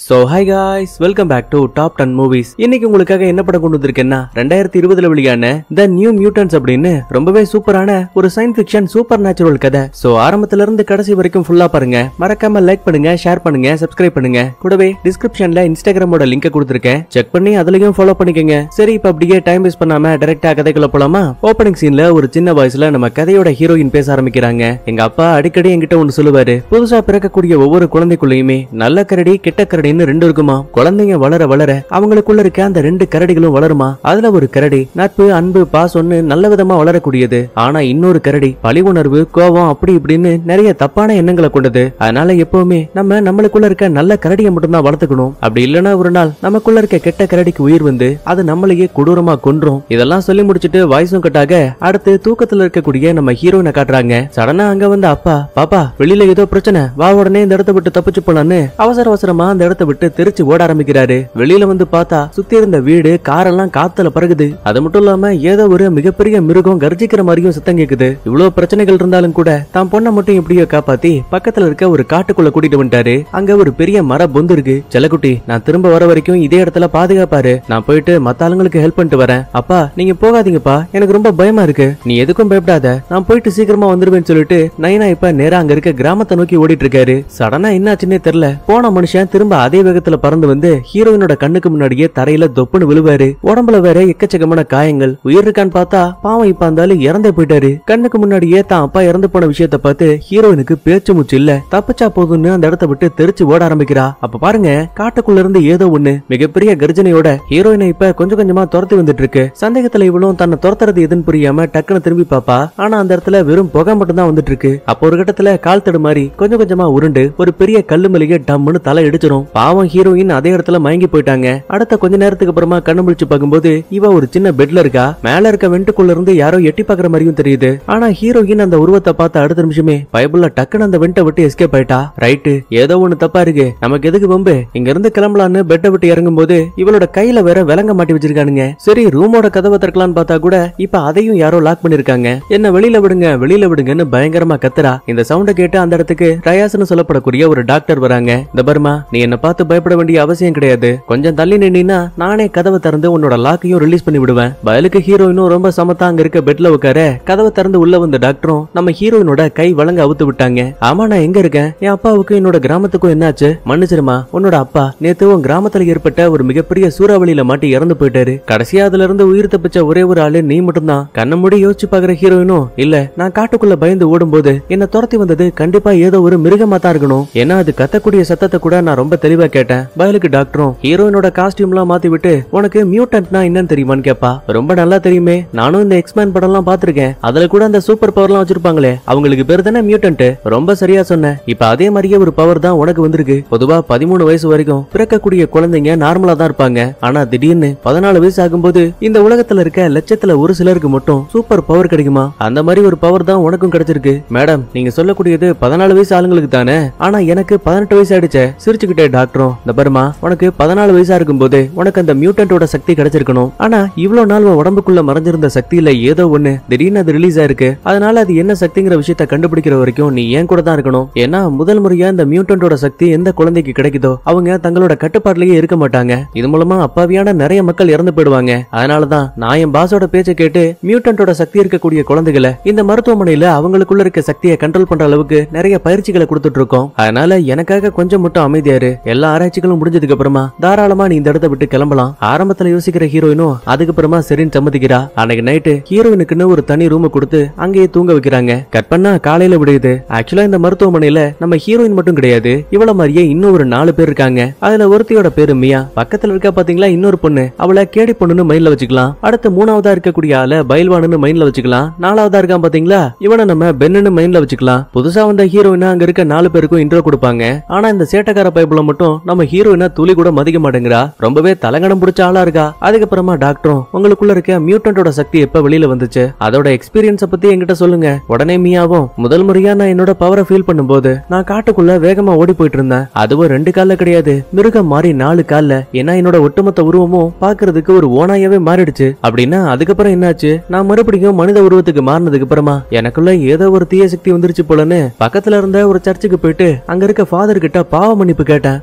So hi guys, welcome back to Top 10 Movies. இன்னைக்கு உங்களுக்காக என்ன படம் கொண்டு வந்திருக்கேன்னா 2020ல வெளியான The New Mutants அப்படின்னு ரொம்பவே சூப்பரான ஒரு சயின்ஸ் ஃபிக்ஷன் சூப்பர் நேச்சுரல் கதை. சோ ஆரம்பத்துல இருந்து கடைசி வரைக்கும் ஃபுல்லா பாருங்க. மறக்காம லைக் பண்ணுங்க, ஷேர் பண்ணுங்க, சப்ஸ்கிரைப் பண்ணுங்க. கூடவே டிஸ்கிரிப்ஷன்ல இன்ஸ்டாகிராமோட லிங்க் கொடுத்திருக்கேன். செக் பண்ணி அதுலயும் ஃபாலோ பண்ணிக்கங்க. சரி, இப்ப அப்படியே டைம் வேஸ்ட் பண்ணாம டைரக்டா கதைக்குள்ள போலாமா? ஓபனிங் சீன்ல ஒரு சின்ன வாய்ஸ்ல நம்ம கதையோட ஹீரோயின் பேச ஆரம்பிக்கிறாங்க. எங்க அப்பா அடிக்கடி என்கிட்ட ஒன்னு சொல்லுவாரு. புதுசா பிறக்கக்கூடிய ஒவ்வொரு குழந்தைக்குள்ளயுமே நல்ல கரடி கெட்ட கரடின்னு ரெண்டு இருக்குமா. குழந்தைங்க வளர வளர அவங்களுக்குள்ள இருக்க அந்த ரெண்டு கரடிகளும் வளருமா. அதுல ஒரு கரடி நட்பு, அன்பு, பாசம்னு நல்ல விதமா வளரக்கூடியது. ஆனா இன்னொரு கரடி பழி உணர்வு, கோபம், அப்படி இப்படின்னு நிறைய தப்பான எண்ணங்களை கொண்டது. அதனால எப்பவுமே நம்மளுக்குள்ள இருக்க நல்ல கரடியை மட்டும்தான் வளர்த்துக்கணும். அப்படி இல்லைன்னா ஒரு நாள் நமக்குள்ள இருக்க கெட்ட கரடிக்கு உயிர் வந்து அது நம்மளையே கொடூரமா கொன்றும். இதெல்லாம் சொல்லி முடிச்சிட்டு வாய்ஸும் கட்டாக அடுத்து தூக்கத்துல இருக்கக்கூடிய நம்ம ஹீரோயினை காட்டுறாங்க. சடனா அங்க வந்து அப்பா, பாப்பா வெளியில ஏதோ பிரச்சனை, வா உடனே இந்த இடத்தை விட்டு தப்பிச்சு போலான்னு அவசர அவசரமா அந்த இடத்தை விட்டு தெரிச்சு ஓட ஆரம்பிக்கிறாரு. வெளியில வந்து பார்த்தா சுத்தி இருந்த வீடு, காரெல்லாம் காத்துல பறகுது. அது மட்டும் இல்லாம ஏதோ ஒரு மிகப்பெரிய மிருகம் கர்ஜிக்கிற மாதிரியும் சத்தம் கேக்குது. இவ்வளவு பிரச்சனைகள் இருந்தாலும் கூட தான் பொண்ணை மட்டும் எப்படியோ காப்பாத்தி பக்கத்துல இருக்க ஒரு காட்டுக்குள்ள கூட்டிட்டு வந்துட்டாரு. அங்க ஒரு பெரிய மர பொந்து இருக்கு. செல்லக்குட்டி, நான் திரும்ப வர வரைக்கும் இதே இடத்துல பாதுகாப்பாரு. நான் போயிட்டு மத்த ஆளுங்களுக்கு ஹெல்ப் பண்ணிட்டு வரேன். அப்பா நீங்க போகாதீங்கப்பா, எனக்கு ரொம்ப பயமா இருக்கு. நீ எதுக்கும் பயப்படாத, நான் போயிட்டு சீக்கிரமா வந்துருவேன்னு சொல்லிட்டு நைனா இப்ப நேரா அங்க இருக்க கிராமத்தை நோக்கி ஓடிட்டு இருக்காரு. சடனா என்னாச்சுன்னே தெரியல, போன மனுஷன் திரும்ப அதே வேகத்துல பறந்து வந்து ஹீரோயினோட கண்ணுக்கு முன்னாடியே தரையில தொப்புன்னு விழுவாரு. உடம்புல வேற எக்கச்சக்கமான காயங்கள். உயிர் இருக்கான்னு பார்த்தா பாவம் இப்ப அந்த இறந்தே போயிட்டாரு. கண்ணுக்கு முன்னாடியே தான் அப்பா இறந்து போன விஷயத்த பார்த்து ஹீரோயினுக்கு பேச்சு மூச்சு இல்ல. தப்பிச்சா போதும்னு அந்த இடத்தை விட்டு தெரிச்சு ஓட ஆரம்பிக்கிறா. அப்ப பாருங்க, காட்டுக்குள்ள இருந்து ஏதோ ஒண்ணு மிகப்பெரிய கர்ஜனையோட ஹீரோயினை இப்ப கொஞ்சம் கொஞ்சமா துரத்தி வந்துட்டு இருக்கு. சந்தேகத்துல இவளும் தன்னை துரத்துறது எதுன்னு புரியாம டக்குன்னு திரும்பி பாப்பா. ஆனா அந்த இடத்துல வெறும் புகை மட்டும் தான் வந்துட்டு இருக்கு. அப்போ ஒரு கட்டத்துல கால் தடு மாதிரி கொஞ்சம் கொஞ்சமா உருண்டு ஒரு பெரிய கல்லு மளிகை டம்முன்னு தலை இடிச்சிரும். பாவம் ஹீரோயின் அதே இடத்துல மயங்கி போயிட்டாங்க. அடுத்த கொஞ்ச நேரத்துக்கு அப்புறமா கண்ணு முழிச்சு பார்க்கும்போது இவ ஒரு சின்ன பெட்ல இருக்கா. மேல இருக்க வெண்டுக்குள்ள இருந்து யாரோ எட்டி பாக்குற மாதிரியும் தெரியுது. ஆனா ஹீரோயின் அந்த உருவத்தை பார்த்த அடுத்த நிமிஷமே பயபுள்ள டக்குன்னு அந்த வெண்டை விட்டு எஸ்கேப் ஆயிட்டா. ரைட்டு, ஏதோ ஒண்ணு தப்பா இருக்கு, நமக்கு எதுக்கு வம்பு, இங்க இருந்து கிளம்பலான்னு பெட்டை விட்டு இறங்கும் போது இவளோட கையில வேற விலங்க மாட்டி வச்சிருக்கானுங்க. சரி, ரூமோட கதவை திறக்கலான்னு பார்த்தா கூட இப்ப அதையும் யாரோ லாக் பண்ணிருக்காங்க. என்ன வெளியில விடுங்க, வெளியில விடுங்கன்னு பயங்கரமா கத்துறா. இந்த சவுண்ட கேட்டு அந்த இடத்துக்கு ரயாஸ்னு சொல்லப்படக்கூடிய ஒரு டாக்டர் வராங்க. இந்த பர்மா, நீ என்ன பார்த்து பயப்பட வேண்டிய அவசியம் கிடையாது. கொஞ்சம் தள்ளி நின்னா நானே கதவை திறந்து உன்னோட லாக்கையும் ரிலீஸ் பண்ணி விடுவேன். பயலுக்கு ஹீரோயினும் ரொம்ப சமத்தா அங்க இருக்க பெட்ல உட்கார கதவை திறந்து உள்ள வந்த டாக்டரும் நம்ம ஹீரோயினோட கை வழங்க அவுத்து விட்டாங்க. ஆமா, நான் எங்க இருக்கேன், என் அப்பாவுக்கும் என்னோட கிராமத்துக்கும் என்னாச்சு, மன்னிச்சிருமா. உன்னோட அப்பா நேத்து உன் கிராமத்துல ஏற்பட்ட ஒரு மிகப்பெரிய சூறாவளியில மாட்டி இறந்து போயிட்டாரு. கடைசியா அதுல இருந்து உயிர் தப்பிச்ச ஒரே ஒரு ஆளு நீ மட்டும்தான். கண்ண மூடி யோசிச்சு பாக்குற ஹீரோயினும், இல்ல நான் காட்டுக்குள்ள பயந்து ஓடும் போது என்ன துரத்தி வந்தது கண்டிப்பா ஏதோ ஒரு மிருகமா தான் இருக்கணும். ஏன்னா அது கத்தக்கூடிய சத்தத்தை கூட நான் ரொம்ப தெளிவா கேட்டேன். பயலுக்கு டாக்டரும் ஹீரோயினோட காஸ்டியூம் எல்லாம் மாத்தி விட்டு உனக்கு மியூட்டன்ட்னா என்னன்னு தெரியுமான்னு கேப்பா. ரொம்ப நல்லா தெரியுமே, நானும் இந்த எக்ஸ்மேன் படம் எல்லாம் பாத்திருக்கேன். அதுல கூட அந்த சூப்பர் பவர் எல்லாம் வச்சிருப்பாங்களே, அவங்களுக்கு பேர் தானே மியூட்டன்ட். ரொம்ப சரியா சொன்ன. இப்ப அதே மாதிரியே ஒரு பவர் தான் உனக்கு வந்திருக்கு. பொதுவா 13 வயசு வரைக்கும் பிறக்கக்கூடிய குழந்தைங்க நார்மலா தான் இருப்பாங்க. ஆனா திடீர்னு 14 வயசு ஆகும்போது இந்த உலகத்துல இருக்க லட்சத்துல ஒரு சிலருக்கு மட்டும் சூப்பர் பவர் கிடைக்குமா. அந்த மாதிரி ஒரு பவர் தான் உனக்கும் கிடைச்சிருக்கு. மேடம், நீங்க சொல்லக்கூடியது 14 வயசு ஆளுங்களுக்கு தானே, ஆனா எனக்கு 18 வயசு ஆயிடுச்சு. சிரிச்சுக்கிட்டே டாக்டரும், இந்த பர்மா உனக்கு 14 வயசா இருக்கும் போது உனக்கு அந்த மியூட்டன்டோட சக்தி கிடைச்சிருக்கணும். ஆனா இவ்வளவு நாள் உடம்புக்குள்ள மறைஞ்சிருந்த சக்தியில ஏதோ ஒண்ணு திடீர்னு அது ரிலீஸ் ஆயிருக்கு. அதனால அது என்ன சக்திங்கிற விஷயத்தை கண்டுபிடிக்கிற வரைக்கும் நீ ஏன் கூட தான் இருக்கணும். ஏன்னா முதல் முறையா இந்த மியூட்டன்டோட சக்தி எந்த குழந்தைக்கு கிடைக்குதோ அவங்க தங்களோட கட்டுப்பாட்டிலேயே இருக்க மாட்டாங்க. இது மூலமா அப்பாவியான நிறைய மக்கள் இறந்து போயிடுவாங்க. அதனாலதான் நான் என் பாஸோட பேச்சை கேட்டு மியூட்டன்டோட சக்தி இருக்கக்கூடிய குழந்தைகளை இந்த மருத்துவமனையில அவங்களுக்குள்ள இருக்க சக்தியை கண்ட்ரோல் பண்ற அளவுக்கு நிறைய பயிற்சிகளை கொடுத்துட்டு இருக்கோம். அதனால எனக்காக கொஞ்சம் மட்டும் அமைதியாரு. எல்லா ஆராய்ச்சிகளும் முடிஞ்சதுக்கு அப்புறமா தாராளமா நீ இந்த இடத்தை விட்டு கிளம்பலாம். ஆரம்பத்துல யோசிக்கிற ஹீரோயினும் அதுக்கப்புறமா சரின்னு சம்மதிக்கிறா. அன்னைக்கு நைட்டு ஹீரோயினுக்குன்னு ஒரு தனி ரூம் கொடுத்து அங்கேயே தூங்க வைக்கிறாங்க. கட் பண்ணா காலையில விடுது. ஆக்சுவலா இந்த மருத்துவமனையில நம்ம ஹீரோயின் மட்டும் கிடையாது, இவள மாதிரியே இன்னும் ஒரு 4 பேர் இருக்காங்க. அதுல ஒருத்தியோட பேரு மியா. பக்கத்துல இருக்க பாத்தீங்களா இன்னொரு பொண்ணு, அவளை கேடி பொண்ணுன்னு மைண்ட்ல வச்சுக்கலாம். அடுத்து 3ஆவதா இருக்கக்கூடிய ஆள பைல்வான்னு மைண்ட்ல வச்சுக்கலாம். 4ஆவதா இருக்கான் பாத்தீங்களா, இவனை நம்ம பென்னு மைண்ட்ல வச்சுக்கலாம். புதுசா வந்த ஹீரோயினா அங்க இருக்க 4 பேருக்கும் இன்ட்ரோ கொடுப்பாங்க. ஆனா இந்த சேட்டக்கார பைப்புல மட்டும் நம்ம ஹீரோயினா துளி கூட மதிக்க மாட்டேங்கிறா. ரொம்பவே தலங்கடம் பிடிச்ச ஆளா இருக்கா. அதுக்கப்புறமா டாக்டரும், உங்களுக்குள்ள இருக்க மியூட்டன்டோட சக்தி எப்ப வெளியில வந்துச்சு, அதோட எக்ஸ்பீரியன்ஸ பத்தி என்கிட்ட சொல்லுங்க. உடனே மியாவும், முதல் முறையா நான் என்னோட பவரை ஃபீல் பண்ணும்போது நான் காட்டுக்குள்ள வேகமா ஓடி போயிட்டு இருந்தேன். அதுவும் 2 கால்ல கிடையாது, மிருகம் மாறி 4 கால்ல. ஏன்னா என்னோட ஒட்டுமொத்த உருவமும் பாக்குறதுக்கு ஒரு ஓனாயாவே மாறிடுச்சு. அப்படின்னா அதுக்கப்புறம் என்னாச்சு, நான் மறுபடியும் மனித உருவத்துக்கு மாறினதுக்கு அப்புறமா எனக்குள்ள ஏதோ ஒரு தீய சக்தி வந்துருச்சு போலன்னு பக்கத்துல இருந்த ஒரு சர்ச்சுக்கு போயிட்டு அங்க இருக்க ஃபாதர் கிட்ட பாவ மன்னிப்பு கேட்டேன்.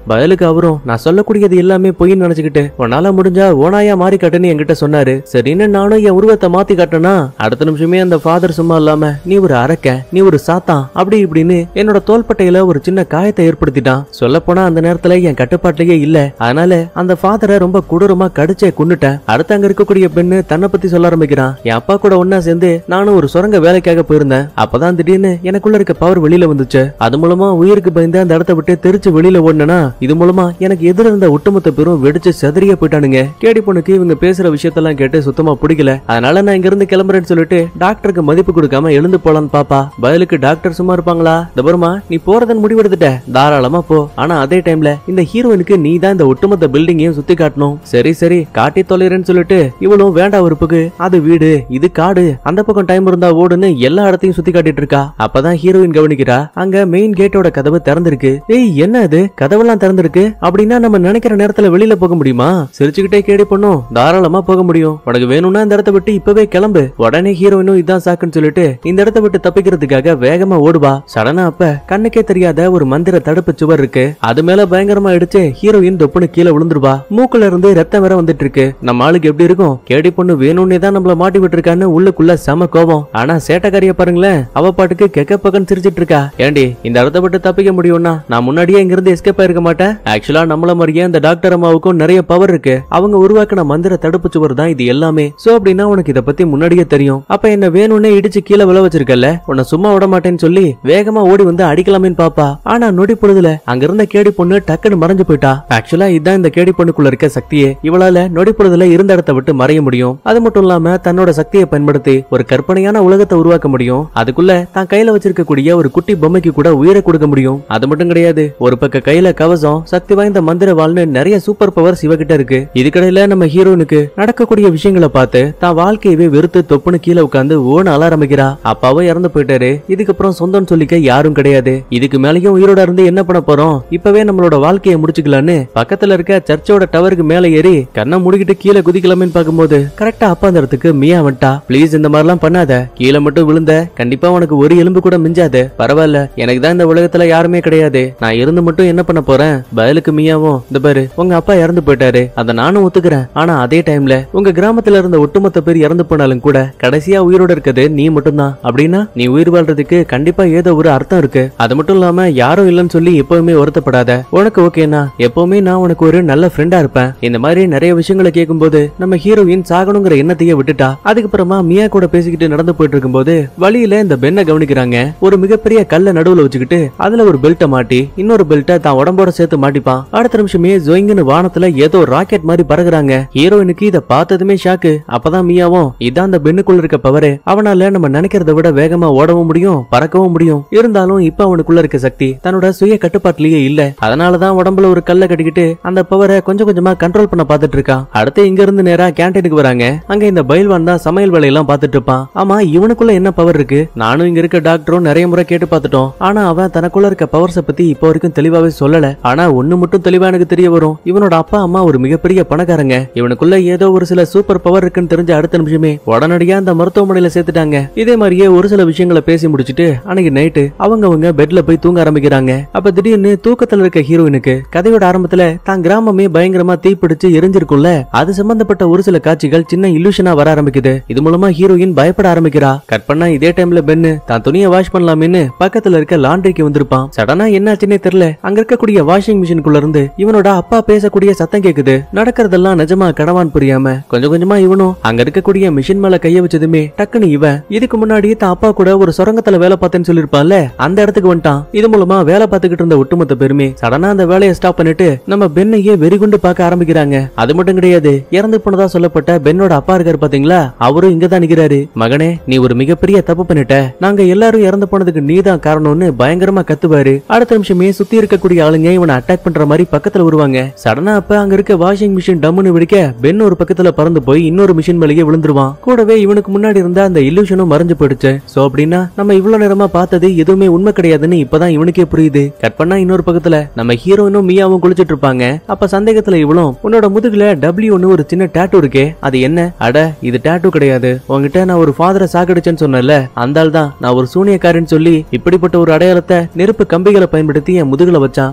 பதிலுக்கு அவரும் நான் சொல்லக்கூடியது எல்லாமே பொய்ன்னு நினைச்சுக்கிட்டு உன்னால முடிஞ்சா ஓனாயா மாறி காட்டுன்னு என்கிட்ட சொன்னாரு. சரின்னு நானும் என் உருவத்தை மாத்தி காட்டினா அடுத்த நிமிஷமே அந்த ஃபாதர் சும்மா இல்லாம நீ ஒரு அரக்க, நீ ஒரு சாத்தான் அப்படி இப்படின்னு என்னோட தோள்பட்டையில ஒரு சின்ன காயத்தை ஏற்படுத்திட்டான். சொல்ல போனா அந்த நேரத்துல என் கட்டுப்பாட்டிலேயே இல்ல. அதனால அந்த ஃபாதரை ரொம்ப கொடூரமா கடிச்சே கொன்னுட்டேன். அடுத்து அங்க இருக்கக்கூடிய பெண்ணு தன்னை பத்தி சொல்ல ஆரம்பிக்கிறான். என் அப்பா கூட ஒன்னா சேர்ந்து நானும் ஒரு சுரங்க வேலைக்காக போயிருந்தேன். அப்பதான் திடீர்னு எனக்குள்ள இருக்க பவர் வெளியில வந்துச்சு. அது மூலமா உயிருக்கு பயந்து அந்த இடத்த விட்டு தெரிச்சு வெளியில ஓடுனா இது மூலமா எனக்கு எதிர இருந்த ஒட்டுமொத்த பேரும் வெடிச்சு செதறிய போயிட்டானுங்க. கேடி பொண்ணுக்கு இவங்க பேசுற விஷயத்தெல்லாம் கேட்டு சுத்தமா பிடிக்கல. அதனால நான் இங்க இருந்து கிளம்புறேன்னு சொல்லிட்டு டாக்டருக்கு மதிப்பு கொடுக்காம எழுந்து போலான்னு பாப்பா. பதிலுக்கு டாக்டர் சும்மா இருப்பாங்களா? தபருமா நீ போறதன் முடிவெடுத்துட்ட, தாராளமா போ. ஆனா அதே டைம்ல இந்த ஹீரோயினுக்கு நீ தான் இந்த ஒட்டுமொத்த பில்டிங்கையும் சுத்தி காட்டணும். சரி சரி காட்டி தொலைறேன்னு சொல்லிட்டு இவளும் வேண்டாம் வெறுப்புக்கு அது வீடு இது காடு அந்த பக்கம் டைம் இருந்தா ஓடுன்னு எல்லா இடத்தையும் சுத்தி காட்டிட்டு இருக்கா. அப்பதான் ஹீரோயின் கவனிக்கிறா அங்க மெயின் கேட்டோட கதவு திறந்திருக்கு. ஏய் என்ன இது கதவெல்லாம் திறந்திருக்கு அப்படின்னா நம்ம நினைக்கிற நேரத்துல வெளியில போக முடியுமா? சிரிச்சுக்கிட்டே கேடி பொண்ணும் தாராளமா போக முடியும். உனக்கு வேணும்னா இந்த இடத்த விட்டு இப்பவே கிளம்பு. உடனே ஹீரோயினும் இதான் சாக்குன்னு சொல்லிட்டு இந்த இடத்த விட்டு தப்பிக்கிறதுக்காக வேகமா ஓடுவா. சடனா அப்ப கண்ணுக்கே தெரியாத ஒரு மந்திர தடுப்பு சுவர் இருக்கு. அது மேல பயங்கரமா இடிச்சு ஹீரோயின் தொப்புன்னு கீழே விழுந்துருவா. மூக்குல இருந்து ரத்தம் வேற வந்துட்டு இருக்கு. நம்ம ஆளுக்கு எப்படி இருக்கும்? கேடி பொண்ணு வேணும்னே தான் நம்மள மாட்டி விட்டுருக்கான்னு உள்ளுக்குள்ள செம கோபம். ஆனா சேட்டக்காரிய பாருங்களேன், அவ பாட்டுக்கு கெக்க பக்கம் சிரிச்சிட்டு இருக்கா. ஏண்டி இந்த இடத்த விட்டு தப்பிக்க முடியும்னா நான் முன்னாடியே இங்க இருந்து எஸ்கேப் ஆயிருக்க மாட்டேன். ஆக்சுவலா நம்மள மாதிரியே இந்த டாக்டர் அம்மாவுக்கும் நிறைய பவர் இருக்கு. அவங்க உருவாக்கின மந்திர தடுப்பு சுவர் தான் இது எல்லாமே. சோ அப்படின்னா உனக்கு இத பத்தி முன்னாடியே தெரியும். அப்ப என்ன வேணும்னே இடிச்சு கீழே விழ வச்சிருக்கல, உன்னை சும்மா விட மாட்டேன்னு சொல்லி வேகமா ஓடி வந்து அடிக்கலாமேன்னு பாப்பா. ஆனா நொடி பொழுதுல அங்க இருந்த கேடி பொண்ணு டக்குன்னு மறைஞ்சு போயிட்டா. ஆக்சுவலா இதுதான் இந்த கேடி பொண்ணுக்குள்ள இருக்க சக்தியே. இவளால நொடி பொழுதுல இருந்த இடத்தை விட்டு மறைய முடியும். அது மட்டும் இல்லாம தன்னோட சக்தியை பயன்படுத்தி ஒரு கற்பனையான உலகத்தை உருவாக்க முடியும். அதுக்குள்ள தான் கையில வச்சிருக்கக்கூடிய ஒரு குட்டி பொம்மைக்கு கூட உயிரை கொடுக்க முடியும். அது மட்டும் கிடையாது, ஒரு பக்க கையில கவசம், சக்தி வாய்ந்த மந்திர வாழ்னு நிறைய சூப்பர் பவர்ஸ் இவகிட்ட இருக்கு. இதுக்கடையில நம்ம ஹீரோனுக்கு நடக்கக்கூடிய விஷயங்களை பார்த்து தான் வாழ்க்கையவே வெறுத்து தொப்புன்னு கீழே உட்காந்து ஓன அழ ஆரம்பிக்கிறா. அப்பாவும் இறந்து போயிட்டாரு. இதுக்கப்புறம் சொந்தம் சொல்லிக்க யாரும் கிடையாது. இதுக்கு மேலேயும் உயிரோட இருந்து என்ன பண்ண போறோம்? இப்பவே நம்மளோட வாழ்க்கையை முடிச்சுக்கலான்னு பக்கத்துல இருக்க சர்ச்சோட டவருக்கு மேல ஏறி கண்ணை முடிக்கிட்டு கீழே குதிக்கலாமேன்னு பார்க்கும்போது கரெக்டா அப்பா அந்த இடத்துக்கு மியா வந்துட்டா. பிளீஸ் இந்த மாதிரிலாம் பண்ணாத, கீழே மட்டும் விழுந்த கண்டிப்பா உனக்கு ஒரு எலும்பு கூட மிஞ்சாது. பரவாயில்ல, எனக்கு தான் இந்த உலகத்துல யாருமே கிடையாது, நான் இருந்து மட்டும் என்ன பண்ண போறேன்? பதிலுக்கு மியாவும் இந்த பாரு உங்க அப்பா இறந்து போயிட்டாரு, அதை நானும் ஒத்துக்கிறேன். ஆனா அதே டைம்ல உங்க கிராமத்துல இருந்த ஒட்டுமொத்த பேர் இறந்து போனாலும் கூட கடைசியா உயிரோட இருக்கிறது நீ மட்டும்தான். அப்படின்னா நீ உயிர் வாழ்றதுக்கு கண்டிப்பா ஏதோ ஒரு அர்த்தம் இருக்கு. அது மட்டும் இல்லாம யாரும் இல்லைன்னு சொல்லி எப்பவுமே வருத்தப்படாத. உனக்கு ஓகேனா எப்பவுமே நான் உனக்கு ஒரு நல்ல ஃப்ரெண்டா இருப்பேன். இந்த மாதிரி நிறைய விஷயங்களை கேட்கும்போது நம்ம ஹீரோயின் சாகணுங்கிற எண்ணத்தையே விட்டுட்டா. அதுக்கப்புறமா மியா கூட பேசிக்கிட்டு நடந்து போயிட்டு இருக்கும்போது வழியில இந்த பெண்ணை கவனிக்கிறாங்க. ஒரு மிகப்பெரிய கல்ல நடுவுல வச்சுக்கிட்டு அதுல ஒரு பெல்ட்டை மாட்டி இன்னொரு பெல்ட்டை தான் உடம்போட சேர்த்து மாட்டிப்பான். அடுத்த நிமிஷமே ஜோயிங்னு வானத்துல ஏதோ ராக்கெட் மாதிரி பறகுறாங்க. ஹீரோயினுக்கு இதை பார்த்ததுமே ஷாக்கு. அப்பதான் மியாவும் இதான் அந்த பெண்ணுக்குள்ள இருக்க பவரு, அவனால நம்ம நினைக்கிறத விட வேகமா ஓடவும் முடியும் பறக்கவும் முடியும். இருந்தாலும் இப்ப அவனுக்குள்ள இருக்க சக்தி தன்னோட சுய கட்டுப்பாட்டிலேயே இல்ல. அதனாலதான் உடம்புல ஒரு கல்ல கட்டிக்கிட்டு அந்த பவரை கொஞ்சம் கொஞ்சமா கண்ட்ரோல் பண்ண பாத்துட்டு இருக்கான். அடுத்து இங்க இருந்து நேரா கேன்டீனுக்கு வராங்க. அங்க இந்த பயில்வான் தான் சமையல் வேலையெல்லாம் பாத்துட்டு இருப்பான். ஆமா இவனுக்குள்ள என்ன பவர் இருக்கு? நானும் இங்க இருக்க டாக்டரும் நிறைய முறை கேட்டு பார்த்துட்டோம். ஆனா அவன் தனக்குள்ள இருக்க பவர்ஸ பத்தி இப்போ வரைக்கும் தெளிவாவே சொல்லல. ஆனா ஒண்ணு மட்டும் தெளிவா எனக்கு தெரிய வரும், இவனோட அப்பா அம்மா ஒரு மிகப்பெரிய பணக்காரங்க. இவனுக்குள்ள ஏதோ ஒரு சில சூப்பர் பவர் இருக்குன்னு தெரிஞ்ச அடுத்த நிமிஷமே உடனடியா அந்த மருத்துவமனையில சேர்த்துட்டாங்க. இதே மாதிரியே ஒரு சில விஷயங்களை பேசி முடிச்சிட்டு அன்னைக்கு நைட்டு அவங்க பெட்ல போய் தூங்க ஆரம்பிக்கிறாங்க. அப்ப திடீர்னு தூக்கத்துல இருக்க ஹீரோயினுக்கு கதையோட ஆரம்பத்துல தான் கிராமமே பயங்கரமா தீப்பிடிச்சு எரிஞ்சிருக்கும்ல, அது சம்பந்தப்பட்ட ஒரு சில காட்சிகள் சின்ன இல்லூஷனா வர ஆரம்பிக்குது. இது மூலமா ஹீரோயின் பயப்பட ஆரம்பிக்கிறா. கட் பண்ணா இதே டைம்ல பென்னு தான் துணியை வாஷ் பண்ணலாமேன்னு பக்கத்துல இருக்க லாண்டரிக்கு வந்திருப்பான். சடனா என்னாச்சுன்னே தெரியல, அங்க இருக்கக்கூடிய வாஷிங் மிஷினுக்குள்ள இருந்து இவனோட அப்பா பேசக்கூடிய சத்தம் கேக்குது. நடக்கிறதெல்லாம் நிஜமா கனவான் புரியாம கொஞ்சம் கொஞ்சமா இவனும் அங்க இருக்கக்கூடிய மிஷின் மேல கைய வச்சதுமே டக்குன்னு இவன் இதுக்கு முன்னாடி தான் அப்பா கூட ஒரு சுரங்கத்துல வேலை பார்த்தேன்னு சொல்லிருப்பான்ல அந்த இடத்துக்கு வந்துட்டான். இது மூலமா வேலை பார்த்துக்கிட்டு இருந்த ஒட்டுமொத்த பேருமே சடனா அந்த வேலையை ஸ்டாப் பண்ணிட்டு நம்ம பெண்ணையே வெறிகுண்டு பார்க்க ஆரம்பிக்கிறாங்க. அது மட்டும் கிடையாது, இறந்து போனதா சொல்லப்பட்ட பெண்ணோட அப்பா இருக்காரு பாத்தீங்களா, அவரும் இங்கதான் நிக்கிறாரு. மகனே நீ ஒரு மிகப்பெரிய தப்பு பண்ணிட்ட, நாங்க எல்லாரும் இறந்து போனதுக்கு நீதான் காரணம்னு பயங்கரமா கத்துவாரு. அடுத்த நிமிஷமே சுத்தி இருக்கக்கூடிய ஆளுங்க இவனை அட்டாக் பண்ற மாதிரி பக்கத்துல வருவாங்க. சடனா அப்ப அங்க இருக்க வாஷிங் மிஷின் டம்முன்னு வெடிக்க பென் ஒரு பக்கத்துல பறந்து போய் இன்னொரு மிஷின் மேலேயே விழுந்துருவான். கூடவே இவனுக்கு முன்னாடி இருந்த அந்த இல்லூஷனும் மறைஞ்சு போயிடுச்சு. சோ அப்படின்னா நம்ம இவ்வளவு நேரமா பார்த்தது எதுவுமே உண்மை கிடையாதுன்னு இப்பதான் இவனுக்கே புரியுது. கட் பண்ணா இன்னொரு பக்கத்துல நம்ம ஹீரோயினும் மியாவும் குளிச்சிட்டு இருப்பாங்க. அப்ப சந்தேகத்துல இவளும் உன்னோட முதுகுல W ஒரு சின்ன டாட்டூ இருக்கே அது என்ன? அட இது டாட்டூ கிடையாது, உங்ககிட்ட நான் ஒரு ஃபாதரை சாகடிச்சேன்னு சொன்னல அந்த ஆள் தான் நான் ஒரு சூனியக்காரன்னு சொல்லி இப்படிப்பட்ட ஒரு அடையாளத்தை நெருப்பு கம்பிகளை பயன்படுத்தி என் முதுகுல வச்சான். அடுத்து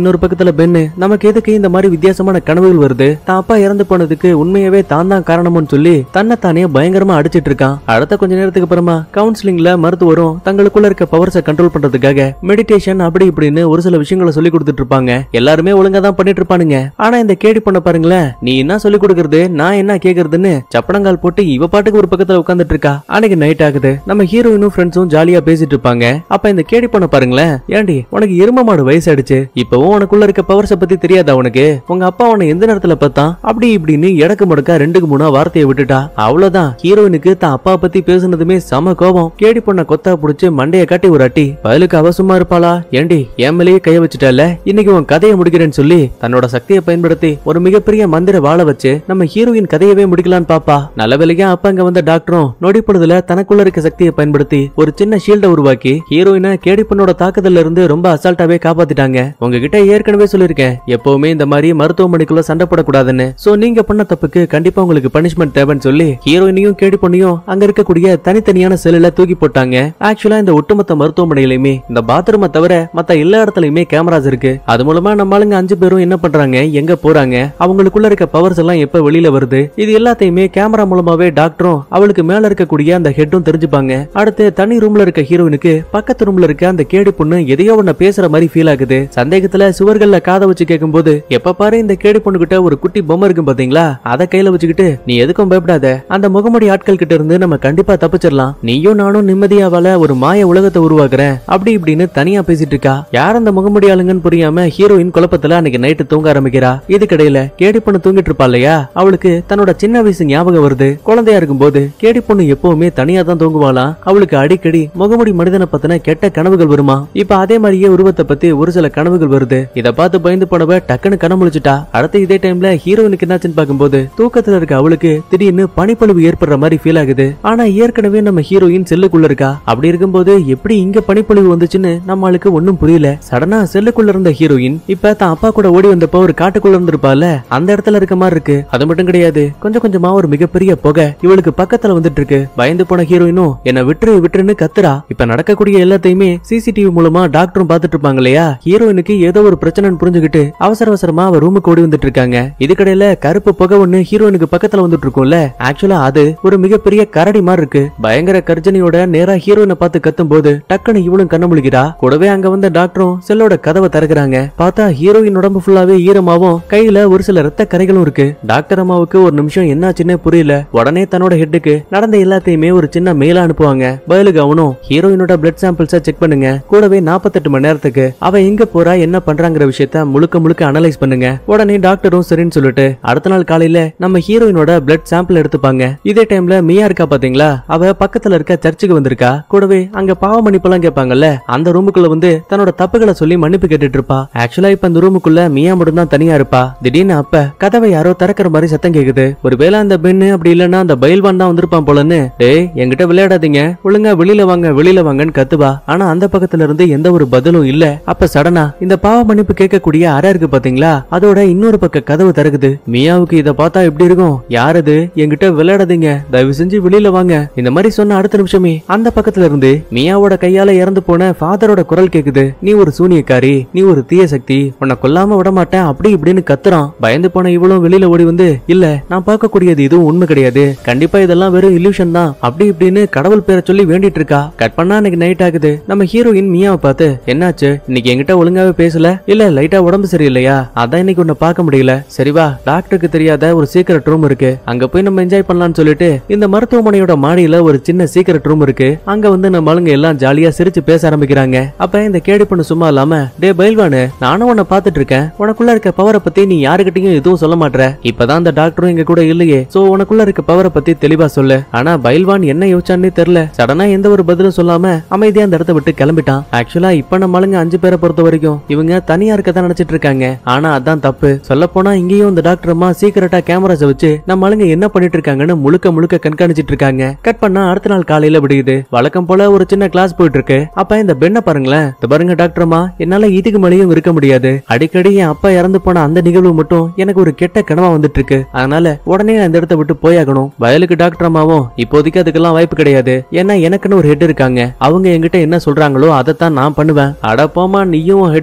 இன்னொரு பக்கத்துல பென்னு நமக்கு எதுக்கு இந்த மாதிரி வித்தியாசமான கனவுகள் வருது, தான் அப்பா இறந்து போனதுக்கு உண்மையாவே தான் தான் காரணம்னு சொல்லி தன்னைத்தானே பயங்கரமா அடிச்சிட்டு இருக்கான். அடுத்த கொஞ்ச நேரத்துக்கு அப்புறமா கவுன்சிலிங்ல மருத்துவரும் தங்களுக்குள்ள இருக்க பவர்ஸை கண்ட்ரோல் பண்றதுக்காக மெடிடேஷன் அப்படி இப்படின்னு ஒரு சில விஷயங்களை சொல்லி கொடுத்துட்டு இருப்பாங்க. எல்லாருமே ஒழுங்கா தான் பண்ணிட்டு இருப்பானுங்க. ஆனா இந்த கேடி பண்ண பாருங்களேன், நீ என்ன சொல்லி கொடுக்கறது நான் என்ன கேக்குறதுன்னு சப்பனங்கால் போட்டு இவ பாட்டுக்கு ஒரு பக்கத்துல உட்கார்ந்துட்டு இருக்கா. அன்னைக்கு நைட் ஆகுது. நம்ம ஹீரோயினும் ஃப்ரெண்ட்ஸும் ஜாலியா பேசிட்டு இருப்பாங்க. அப்ப இந்த கேடி பண்ண பாருங்களேன், ஏண்டி உனக்கு எரும மாடு வயசாயிடுச்சு, இப்பவும் உனக்குள்ள இருக்க பவர்ஸ பத்தி தெரியாதா உனக்கு, உங்க அப்பா உன்னை எந்த நேரத்துல பார்த்தான் அப்படி இப்படின்னு எடக்கு முடக்கா 2-3 வார்த்தையை விட்டுட்டா. அவ்வளவுதான். ஹீரோயினுக்கு தான் அப்பா பத்தி பேசுனதுமே சம கோபம். கேடி பண்ண கொத்தா புடிச்சு மண்டைய காட்டி ஒரு அட்டி. பதிலுக்கு அவ சும்மா இருப்பாளா, ஏண்டி என் மேலேயே கைய வச்சுட்டால, இன்னைக்கு உன் கதையை முடிக்கிறேன்னு சொல்லி தன்னோட சக்தியை பயன்படுத்தி ஒரு மிகப்பெரிய மந்திர வாழ வச்சு நம்ம ஹீரோயின் கதையவே முடிக்கலான்னு பாப்பா. நல்ல வேலையா அப்ப அங்க வந்த டாக்டரும் நொடிப்படுதுல தனக்குள்ள இருக்க சக்தியை பயன்படுத்தி ஒரு சின்ன ஷீல்ட உருவாக்கி ஹீரோயினை கேடி பண்ணோட தாக்குதல்ல இருந்து ரொம்ப அசால்ட்டாவே காப்பாத்திட்டாங்க. உங்ககிட்ட ஏற்கனவே சொல்லிருக்கேன், எப்பவுமே இந்த மாதிரி மருத்துவமனைக்குள்ள சண்டை போடக்கூடாதுன்னு. சோ நீங்க பண்ண தப்புக்கு கண்டிப்பா உங்களுக்கு பனிஷ்மெண்ட் தேவைன்னு சொல்லி ஹீரோயினையும் கேடி பண்ணியும் அங்க இருக்கக்கூடிய தனித்தனியான செல்லுல தூக்கி போட்டாங்க. ஆக்சுவலா இந்த ஒட்டுமொத்த மருத்துவமனையிலுமே இந்த பாத்ரூமை தவிர மத்த எல்லா இடத்துலயுமே கேமராஸ் இருக்கு. அது மூலமா நம்ம ஆளுங்க 5 பேரும் என்ன பண்றாங்க, எங்க போறாங்க, அவங்களுக்குள்ள இருக்க பவர்ஸ் எல்லாம் எப்ப வெளியில வருது, இது எல்லாத்தையுமே கேமரா மூலமாவே டாக்டரும் அவளுக்கு மேல இருக்கக்கூடிய அந்த ஹெட்டும் தெரிஞ்சுப்பாங்க. அடுத்து தனி ரூம்ல இருக்க ஹீரோயினுக்கு பக்கத்து ரூம்ல இருக்க அந்த கேடி பொண்ணு எதையோ ஒண்ணு பேசுற மாதிரி ஃபீல் ஆகுது. சந்தேகத்துல சுவர்கள்ல காதை வச்சு கேட்கும்போது எப்ப பாரு இந்த கேடி பொண்ணு கிட்ட ஒரு குட்டி பொம்மை இருக்கும் பாத்தீங்களா, அதை கையில வச்சுக்கிட்டு நீ எதுக்கும் பயப்படாத, அந்த முகமுடி ஆட்கள் கிட்ட இருந்து நம்ம கண்டிப்பா தப்பிச்சிடலாம், நீயும் நானும் நிம்மதியா வாழ ஒரு மாய உலகத்தை உருவாக்குறேன் அப்படி இப்படின்னு தனியா பேசிட்டு இருக்கா. யார் அந்த முகமுடி ஆளுங்கன்னு புரியாம ஹீரோயின் குழப்பத்துல அன்னைக்கு நைட்டு தூங்க ஆரம்பிக்கிறா. இதுக்கிடையில கேடி பொண்ணு தூங்கிட்டு இருப்பா இல்லையா, அவளுக்கு தன்னோட சின்ன வயசு ஞாபகம் வருது. குழந்தையா இருக்கும்போது கேடி பொண்ணு எப்பவுமே தனியா தான் தூங்குவாளாம். அவளுக்கு அடிக்கடி முகமுடி மனிதனை பத்தின கெட்ட கனவுகள் வருமா. இப்ப அதே மாதிரியே உருவத்தை பத்தி ஒரு சில கனவுகள் வருது. இத பார்த்து பயந்து போனவ டக்குன்னு கண்ண முழிச்சிட்டா. அடுத்து இதே டைம்ல ஹீரோயினுக்கு என்னாச்சுன்னு பாக்கும்போது தூக்கத்துல இருக்க அவளுக்கு திடீர்னு பனிப்பொழிவு ஏற்படுற மாதிரி ஃபீல் ஆகுது. ஆனா ஏற்கனவே நம்ம ஹீரோயின் செல்லுக்குள்ள இருக்கா. அப்படி இருக்கும்போது எப்படி இங்க பனிப்பொழிவு வந்துச்சுன்னு நம்மளுக்கு ஒண்ணும் புரியல. சடனா செல்லுக்குள்ள இருந்த ஹீரோயின் இப்ப தான் அப்பா கூட ஓடி வந்தப்ப ஒரு காட்டுக்குள்ள இருந்திருப்பால, அந்த இடத்துல இருக்க மாதிரி இருக்கு. அது மட்டும் கிடையாது, கொஞ்சம் கொஞ்சமா ஒரு மிகப்பெரிய புகை இவளுக்கு பக்கத்துல வந்துட்டு இருக்கு. பயந்து போன ஹீரோயினும் என்ன விட்டுரு விட்டுருன்னு கத்துறா. இப்ப நடக்கக்கூடிய எல்லாத்தையுமே சிசிடிவி மூலமா டாக்டரும் பாத்துட்டு இருப்பாங்க இல்லையா. ஹீரோயினுக்கு ஏதோ ஒரு பிரச்சனைன்னு புரிஞ்சுக்கிட்டு அவசர அவசரமா அவ ரூமுக்கு ஓடி வந்துட்டு இருக்காங்க. இதுக்கடையில கருப்பு புகை ஒண்ணு ஹீரோயினுக்கு பக்கத்துல வந்துட்டு இருக்கும்ல, ஆக்சுவலா அது ஒரு மிகப்பெரிய கரடி மாதிரி இருக்கு. பயங்கர கர்ஜனையோட நேரா ஹீரோயினை பார்த்து கத்தும் போது டக்குன்னு இவளும் கண்ண முழிக்கிறா. கூடவே அங்க வந்த டாக்டரும் செல்லோட கதவை திறக்கிறாங்க. பார்த்தா ஹீரோயின் உடம்பு ஃபுல்லாவே ஈரமாவும் கையில ஒரு சில ரத்த கரைகளும் இருக்கு. டாக்டர் அம்மாவுக்கு ஒரு நிமிஷம் என்னாச்சுன்னு புரியல. உடனே தன்னோட ஹெட்டுக்கு நடந்த எல்லாத்தையுமே ஒரு சின்ன மெயிலா அனுப்புவாங்க. பதிலுக்கு அவனும் ஹீரோயினோட பிளட் சாம்பிள்ஸ செக் பண்ணுங்க, கூடவே 48 மணி நேரத்துக்கு அவ எங்க போறா என்ன பண்றாங்கிற விஷயத்த முழுக்க முழுக்க அனலைஸ் பண்ணுங்க. உடனே டாக்டரும் சரின்னு சொல்லிட்டு அடுத்த நாள் காலையில நம்ம ஹீரோயினோட பிளட் சாம்பிள் எடுத்துப்பாங்க. இதே டைம்ல மியா இருக்கா பாத்தீங்களா, அவ பக்கத்துல இருக்க சர்ச்சுக்கு வந்திருக்கா. கூடவே அங்க பாவ மன்னிப்பெல்லாம் கேட்பாங்கல்ல, அந்த ரூமுக்குள்ள வந்து தன்னோட தப்புகளை சொல்லி மன்னிப்பு கேட்டுட்டு இருப்பா. ஆக்சுவலா இப்ப அந்த ரூமுக்குள்ள மியா மட்டும் தான் தனியா இருப்பா. திடீர்னு அப்ப கதவை யாரோ திறக்கிற மாதிரி சத்தம் கேக்குது. ஒருவேளை அந்த பெண்ணு அப்படி இல்லன்னா அந்த பயில்வான் தான் வந்திருப்பான் போலன்னு, டேய் என்கிட்ட விளையாடாதீங்க, ஒழுங்கா வெளியில வாங்கன்னு கத்துவா. ஆனா அந்த பக்கத்துல இருந்து எந்த ஒரு பதிலும் இல்ல. அப்ப சடனா இந்த பாவ மன்னிப்பு கேட்கக்கூடிய அறை இருக்கு பாத்தீங்களா, அதோட இன்னொரு பக்க கதவு திறக்குது. மியாவுக்கு இத பார்த்தா எப்படி இருக்கும், யாரது என்கிட்ட விளையாடாதீங்க, தயவு செஞ்சு வெளியில வாங்க இந்த மாதிரி சொன்ன அடுத்த நிமிஷமே அந்த பக்கத்துல இருந்து மியாவோட கையால இறந்து போன ஃபாதரோட குரல் கேக்குது. நீ ஒரு சூனியக்காரி, நீ ஒரு தீய சக்தி, உன்னை கொல்லாம விட மாட்டேன் அப்படி இப்படின்னு கத்துறான். பயந்து போன இவளும் வெளியில ஓடி வந்து, இல்ல நான் பார்க்கக்கூடியது இதுவும் உண்மை கிடையாது, கண்டிப்பா இதெல்லாம் வெறும் இல்யூஷன் தான் அப்படி இப்படின்னு கடவுள் பேரை சொல்லி வேண்டிட்டு இருக்கா. கட் பண்ணா அன்னைக்கு நைட் ஆகுது. நம்ம ஹீரோயின் மியாவை பார்த்து, என்னாச்சு இன்னைக்கு என்கிட்ட ஒழுங்காவே பேசல, இல்ல லைட்டா உடம்பு சரியில்லையா, அதான் இன்னைக்கு உன்னை பார்க்க முடியல, சரிவா டாக்டருக்கு தெரியாத ஒரு சீக்ரெட் ரூம் இருக்கு, அங்க போய் நம்ம என்ஜாய் பண்ணலாம்னு சொல்லிட்டு இந்த மருத்துவமனையோட மாடியில ஒரு சின்ன சீக்ரெட் ரூம் இருக்கு. அங்க வந்து நம்ம ஆளுங்க எல்லாம் ஜாலியா சிரிச்சு பேச ஆரம்பிக்கிறாங்க. அப்ப இந்த கேடி பொண்ணு சும்மா இல்லாம, டே பயில்வானு நானும் உன்னை பாத்துட்டு இருக்கேன், உனக்குள்ள இருக்க பவரை பத்தி நீ யாருக்கிட்டையும் எதுவும் சொல்ல மாட்டற, இப்பதான் அந்த டாக்டரும் எங்க கூட இல்லையே, சோ உனக்குள்ள இருக்க பவரை பத்தி தெளிவா சொல்லு. ஆனா பயில்வான் என்ன யோசிச்சான்னு தெரியல, சடனா எந்த ஒரு பதிலும் சொல்லாம அமைதியா அந்த இடத்தை விட்டு கிளம்பிட்டான். ஆக்சுவலா இப்ப நம்ம ஆளுங்க 5 பேரை பொறுத்த வரைக்கும் இவங்க தனியா இருக்கதான் நினைச்சிட்டு இருக்காங்க. ஆனா அதான் தப்பு. சொல்ல போனா இங்கேயும் இந்த டாக்டர் அம்மா சீக்கிரட்டா கேமராஸ் வச்சு நம்ம ஆளுங்க என்ன பண்ணிட்டு இருக்காங்கன்னு முழுக்க முழுக்க கண்காணிச்சிட்டு இருக்காங்க. கட் பண்ணா அடுத்த நாள் காலையில விடுயுது. வழக்கம் போல ஒரு சின்ன கிளாஸ் போயிட்டு இருக்கு. அப்ப இந்த பெண்ண பாருங்களேன், பாருங்க டாக்டர் அம்மா, என்னால இதுக்கு மேலேயும் இருக்க முடியாது, அடிக்கடி என் அப்பா இறந்து போன அந்த நிகழ்வு மட்டும் எனக்கு ஒரு கெட்ட கனவா வந்துட்டு இருக்கு, அதனால உடனே அந்த இடத்தை விட்டு போயாகணும். வயலுக்கு டாக்டர் அம்மாவும் இப்போதைக்கு அதுக்கெல்லாம் வாய்ப்பு கிடையாது, ஏன்னா எனக்குன்னு ஒரு ஹெட் இருக்காங்க, அவங்க என்கிட்ட என்ன சொல்றாங்களோ அதைத்தான் நான் பண்ணுவேன். அட போமா நீயும் ஹெட்னு சொல்லிட்டு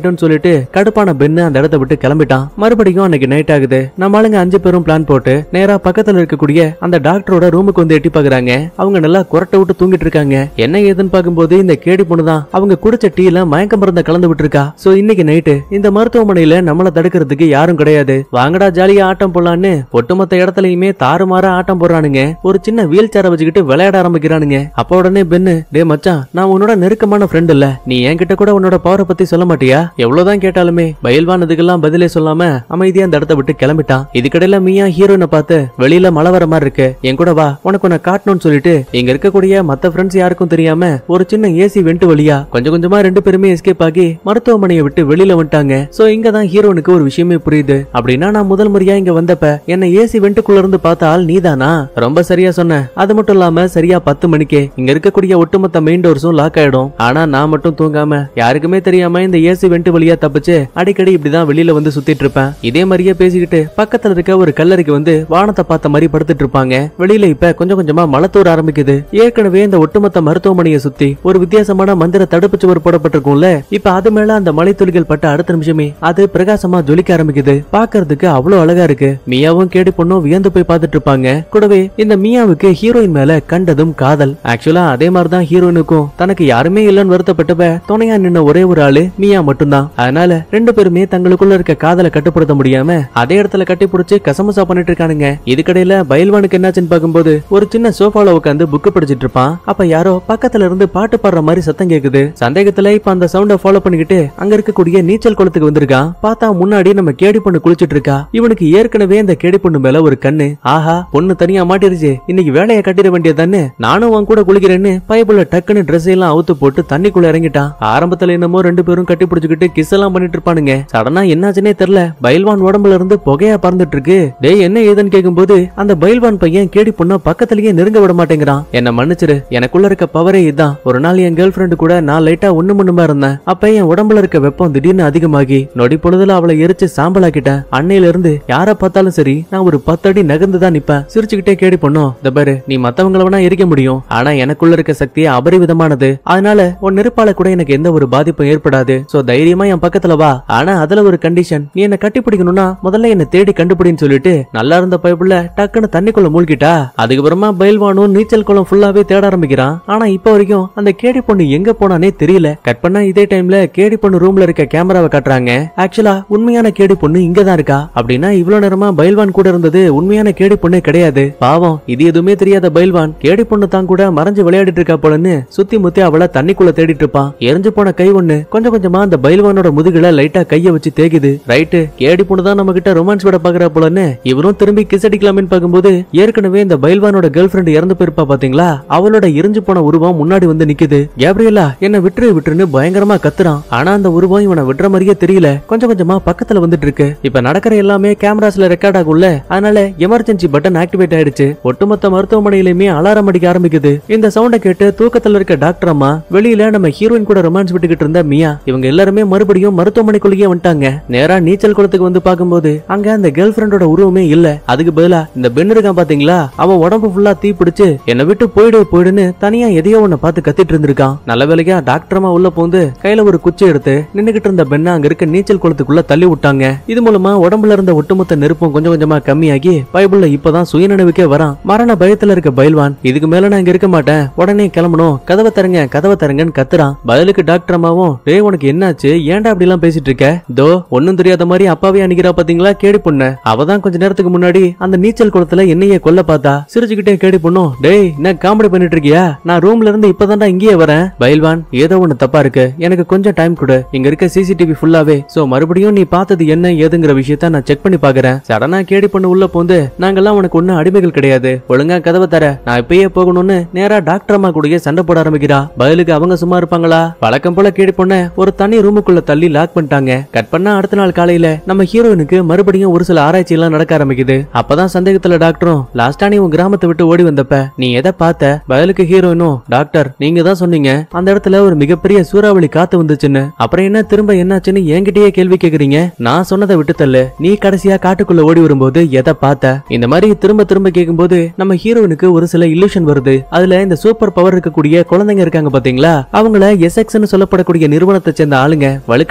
சொல்லிட்டு கடுப்பான பென்னு அந்த இடத்தை விட்டு கிளம்பிட்டான். மறுபடியும் அன்னைக்கு நைட் ஆகுது. நம்ம ஆளுங்க 5 பேரும் பிளான் போட்டு நேரா பக்கத்துல இருக்கக்கூடிய அந்த டாக்டரோட ரூமுக்கு வந்து எட்டி பாக்குறாங்க. அவங்க நல்லா குரட்டை விட்டு தூங்கிட்டு இருக்காங்க. என்ன ஏதுன்னு பாக்கும்போது இந்த கேடி பொண்ணுதான் அவங்க குடிச்ச டீல மயக்க மருந்த கலந்து விட்டு இருக்கா. சோ இன்னைக்கு நைட்டு இந்த மருத்துவமனையில நம்மள தடுக்கிறதுக்கு யாரும் கிடையாது, வாங்கடா ஜாலியா ஆட்டம் போடலான்னு ஒட்டுமொத்த இடத்துலயுமே தாறுமாறா ஆட்டம் போடுறானுங்க. ஒரு சின்ன வீல் சேரை வச்சுக்கிட்டு விளையாட ஆரம்பிக்கிறானுங்க. அப்ப உடனே பென்னு, டே மச்சான், நான் உன்னோட நெருக்கமான ஃப்ரெண்ட் இல்ல, நீ என்கிட்ட கூட உன்னோட பவரை பத்தி சொல்ல மாட்டியா? எவ்வளவுதான் கேட்டாலுமே பயில்வான் இதுக்கெல்லாம் பதிலே சொல்லாம அமைதியா அந்த இடத்தை விட்டு கிளம்பிட்டான். இதுக்கடையில மீயா ஹீரோயினை பார்த்து, வெளியில மழை வர மாதிரி இருக்கு, என் கூட வா, உனக்கு உன்னை காட்டணும்னு சொல்லிட்டு இங்க இருக்கக்கூடிய மத்த ஃப்ரெண்ட்ஸ் யாருக்கும் தெரியாம ஒரு சின்ன ஏசி வெண்ட் வழியா கொஞ்சம் கொஞ்சமா 2 பேருமே எஸ்கேப் ஆகி மருத்துவமனையை விட்டு வெளியில வந்துட்டாங்க. சோ இங்கதான் ஹீரோனுக்கு ஒரு விஷயமே புரியுது. அப்படின்னா நான் முதல் முறையா இங்க வந்தப்ப என்ன ஏசி வெண்ட்டுக்குள்ள இருந்து பார்த்த ஆள் நீதானா? ரொம்ப சரியா சொன்ன. அது மட்டும் இல்லாம சரியா 10 மணிக்கே இங்க இருக்கக்கூடிய ஒட்டுமொத்த மெயின் டோர்ஸும் லாக் ஆயிடும். ஆனா நான் மட்டும் தூங்காம யாருக்குமே தெரியாம இந்த ஏசி வெண்ட் வழியா தப்பிச்சு அடிக்கடி இப்படிதான் வெளியில வந்து சுத்திட்டு இருப்பேன். இதே மாதிரியே பேசிக்கிட்டு பக்கத்துல இருக்க ஒரு கல்லறைக்கு வந்து வானத்தை பார்த்த மாதிரி படுத்துட்டு இருப்பாங்க. வெளியில இப்ப கொஞ்சம் கொஞ்சமா மழை தூர ஆரம்பிக்குது. ஏற்கனவே இந்த ஒட்டுமொத்த மருத்துவமனையை சுத்தி ஒரு வித்தியாசமான மந்திர தடுப்பு சுவர் போடப்பட்டிருக்கும்ல, இப்ப அது மேல அந்த மழை துளிகள் பட்ட அடுத்த நிமிஷமே அது பிரகாசமா ஜொலிக்க ஆரம்பிக்குது. பாக்குறதுக்கு அவ்வளவு அழகா இருக்கு. மியாவும் கேடி பொண்ணும் வியந்து போய் பார்த்துட்டு இருப்பாங்க. கூடவே இந்த மியாவுக்கு ஹீரோயின் மேல கண்டதும் காதல். ஆக்சுவலா அதே மாதிரிதான் ஹீரோயினுக்கும் தனக்கு யாருமே இல்லன்னு வருத்தப்பட்டவ துணையா நின்ன ஒரே ஒரு ஆளு மியா மட்டும்தான். அதனால 2 பேருமே தங்களுக்குள்ள இருக்க காதலை கட்டுப்படுத்த முடியாம அதே இடத்துல கட்டி பிடிச்சு கசமசா பண்ணிட்டு இருக்கானுங்க. இதுக்கடையில பயில்வானுக்கு என்னாச்சுன்னு பாக்கும்போது ஒரு சின்ன சோஃபால உட்காந்து புக் படிச்சிட்டு இருப்பான். அப்ப யாரோ பக்கத்துல இருந்து பாட்டு பாடுற மாதிரி சத்தம் கேக்குது. சந்தேகத்துல இப்ப அந்த சவுண்ட ஃபாலோ பண்ணிக்கிட்டு அங்க இருக்கக்கூடிய நீச்சல் குளத்துக்கு வந்திருக்கான். பார்த்தா முன்னாடி நம்ம கேடி பொண்ணு குளிச்சிட்டு இருக்கா. இவனுக்கு ஏற்கனவே இந்த கேடி பொண்ணு மேல ஒரு கண்ணு. ஆஹா, பொண்ணு தனியா மாட்டிருச்சு, இன்னைக்கு வேலையை கட்டிட வேண்டியதானே, நானும் உன் கூட குளிக்கிறேன்னு பைப்புல டக்குன்னு ட்ரெஸ் எல்லாம் அவுத்து போட்டு தண்ணிக்குள்ள இறங்கிட்டான். ஆரம்பத்துல என்னமோ 2 பேரும் கட்டி பிடிச்சுக்கிட்டு கிஸ் எல்லாம் பண்ணிட்டு இருப்பானுங்க. சடனா என்னாச்சுன்னே தெரியல, பயில்வான் உடம்புல இருந்து புகையா பறந்துட்டு இருக்கு. டேய் என்ன ஏதுன்னு கேக்கும்போது அந்த பயில்வான் பையன் கேடி பொண்ண பக்கத்திலேயே நெருங்க விட மாட்டேங்கிறான். என்ன மன்னிச்சிரு, எனக்குள்ள இருக்க பவரே இதுதான். ஒரு நாள் என் கேர்ள் ஃபிரெண்டு கூட நான் லைட்டா ஒண்ணு மண்ணுமா இருந்தேன். அப்ப என் உடம்புல இருக்க வெப்பம் திடீர்னு அதிகமாகி நொடி பொழுதுல அவளை எரிச்சு சாம்பலாக்கிட்டேன். அன்னையில இருந்து யார பார்த்தாலும் சரி நான் ஒரு 10 அடி நகர்ந்துதான் நிப்பேன். சிரிச்சுக்கிட்டே கேடி பொண்ணும், இந்த பாரு, நீ மத்தவங்கள வேணா எரிக்க முடியும், ஆனா எனக்குள்ள இருக்க சக்தி அபரிவிதமானது. அதனால உன் நெருப்பால கூட எனக்கு எந்த ஒரு பாதிப்பும் ஏற்படாது. சோ தைரியமா என் பக்கத்துல வா. ஆனா அதுல ஒரு கண்டிஷன், நீ என்ன கட்டி பிடிக்கணும்னா முதல்ல என்ன தேடி கண்டுபிடின்னு சொல்லிட்டு நல்லா இருந்த பைப்புல டக்குன்னு தண்ணிக்குள்ள மூழ்கிட்டா. அதுக்கப்புறமா பயில்வானும் நீச்சல் குளம் ஃபுல்லாவே தேட ஆரம்பிக்கிறான். ஆனா இப்ப வரைக்கும் அந்த கேடி பொண்ணு எங்க போனானே தெரியல. கட் பண்ணா இதே டைம்ல கேடி பொண்ணு ரூம்ல இருக்க கேமராவை காட்டுறாங்க. ஆக்சுவலா உண்மையான கேடி பொண்ணு இங்கதான் இருக்கா. அப்படின்னா இவ்வளவு நேரமா பயில்வான் கூட இருந்தது உண்மையான கேடி பொண்ணே கிடையாது. பாவம், இது எதுவுமே தெரியாத பயில்வான் கேடி பொண்ணு தான் கூட மறைஞ்சு விளையாடிட்டு இருக்கா போலன்னு சுத்தி முத்தி அவளை தண்ணிக்குள்ள தேடிட்டு இருப்பான். எரிஞ்சு போன கை ஒண்ணு கொஞ்சம் கொஞ்சமா அந்த பயில்வானோட முதுகுல லைட்டா கைய வச்சு தேகுது. ரைட்டு, கேடி பொண்ணு தான் நம்ம கிட்ட ரொமான்ஸ் விட பாக்குறா போலன்னு இவரும் திரும்பி கிஸ் அடிக்கலாம்னு பாக்கும்போது ஏற்கனவே இந்த பயில்வானோட கேர்ள் ஃபிரெண்ட் இறந்து போயிருப்பா பாத்தீங்களா, அவளோட எரிஞ்சு போன உருவம் முன்னாடி வந்து நிக்குது. கேப்ரியலா என்ன விட்டுருன்னு பயங்கரமா கத்துறான். ஆனா அந்த உருவம் இவனை விடுற மாதிரியே தெரியல. கொஞ்சம் கொஞ்சமா பக்கத்துல வந்துட்டு இருக்கு. இப்ப நடக்கிற எல்லாமே கேமராஸ்ல ரெக்கார்ட் ஆகும்ல, அதனால எமர்ஜென்சி பட்டன் ஆக்டிவேட் ஆயிடுச்சு. ஒட்டுமொத்த மருத்துவமனையிலுமே அலாரம் அடிக்க ஆரம்பிக்குது. இந்த சவுண்ட கேட்டு தூக்கத்துல இருக்க டாக்டர் அம்மா, வெளியில நம்ம ஹீரோயின் கூட ரொமான்ஸ் விட்டுக்கிட்டு இருந்த மியா, இவங்க எல்லாருமே மறுபடியும் மருத்துவமனைக்குள்ளேயே வந்துட்டாங்க. நேரா நீச்சல் குளத்துக்கு வந்து பாக்கும்போது அங்க அந்த கேர்ள் ஃபிரெண்டோட உருவமே இல்ல. அதுக்கு பதிலா இந்த பென் இருக்கான் பாத்தீங்களா, அவன் உடம்பு ஃபுல்லா தீ பிடிச்சு என்ன விட்டு போயிடுன்னு தனியா எதையோ ஒண்ணு பார்த்து கத்திட்டு இருந்திருக்கான். நல்ல வேலையா டாக்டர் அம்மா உள்ள போந்து கையில ஒரு குச்சி எடுத்து நின்னுகிட்டு இருந்த பெண்ண அங்க இருக்க நீச்சல் குளத்துக்குள்ள தள்ளி விட்டாங்க. இது மூலமா உடம்புல இருந்த ஒட்டுமொத்த நெருப்பும் கொஞ்சம் கொஞ்சமா கம்மியாகி பைபிள்ல இப்பதான் சுயநினைவுக்கே வரான். மரண பயத்துல இருக்க பயில்வான், இதுக்கு மேல நான் இங்க இருக்க மாட்டேன், உடனே கிளம்பணும், கதவை தரங்கன்னு கத்துறான். பதிலுக்கு டாக்டர் அம்மாவும், டேய் உனக்கு என்னாச்சு, ஏன்டா அப்படி எல்லாம் பேசிட்டு இருக்க, தோ ஒன்னும் தெரியாத மாதிரி அப்பாவே அணிக்கிறா பாத்தீங்களா கேடி பொண்ணு, அவதான் கொஞ்ச நேரத்துக்கு முன்னாடி அந்த நீச்சல் குளத்துல என்னையே கொல்ல பார்த்தா. சிரிச்சுக்கிட்டே கேடி பொண்ணும், டேய் என்ன காமெடி பண்ணிட்டு இருக்கியா, நான் ரூம்ல இருந்து இப்பதான்டா இங்கேயே வரேன். பயில்வான், ஏதோ ஒண்ணு தப்பா இருக்கு, எனக்கு கொஞ்சம் டைம் கொடு, இங்க இருக்க சிசிடிவி ஃபுல்லாவே சோ மறுபடியும் நீ பார்த்தது என்ன ஏதுங்கிற விஷயத்த நான் செக் பண்ணி பாக்குறேன். சடனா கேடி பொண்ணு உள்ள போந்து, நாங்கெல்லாம் உனக்கு ஒன்னும் அடிமைகள் கிடையாது, ஒழுங்கா கதவை தர, நான் இப்பயே போகணும்னு நேரா டாக்டர் அம்மா கூடயே சண்டை போட ஆரம்பிக்கிறா. பதிலுக்கு அவங்க சும்மா இருப்பாங்களா, வழக்கம் போல கேடி பொண்ண ஒரு தனி ரூமுக்குள்ள தள்ளி லாக் பண்ணிட்டாங்க. கட் பண்ணா அடுத்த நாள் காலையில நம்ம ஹீரோயினுக்கு மறுபடியும் ஒரு சில ஆராய்ச்சி எல்லாம் நடக்க ஆரம்பிக்குது. அப்பதான் சந்தேகத்துல டாக்டரும், லாஸ்டா நீ உன் கிராமத்தை விட்டு ஓடி வந்தப்ப நீ எதை பார்த்த? பதிலுக்கு ஹீரோயினும், டாக்டர் நீங்க தான் சொன்னீங்க அந்த இடத்துல ஒரு மிகப்பெரிய சூறாவளி காத்து வந்துச்சுன்னு, அப்புறம் என்ன திரும்ப என்னாச்சுன்னு என்கிட்டயே கேள்வி கேக்குறீங்க, நான் சொன்னதை விட்டு தள்ளு, நீ கடைசியா காட்டுக்குள்ள ஓடி வரும்போது எதை பார்த்த? இந்த மாதிரி திரும்ப திரும்ப கேட்கும்போது நம்ம ஹீரோயினுக்கு ஒரு சில இல்லூஷன் வருது. அதுல இந்த சூப்பர் பவர் இருக்கக்கூடிய குழந்தைங்க இருக்காங்க பாத்தீங்களா, அவங்கள எஸ்எக்ஸ் சொல்லப்படக்கூடிய நிறுவனத்தை சேர்ந்த ஆளுங்க வலுக்கட்டாயமா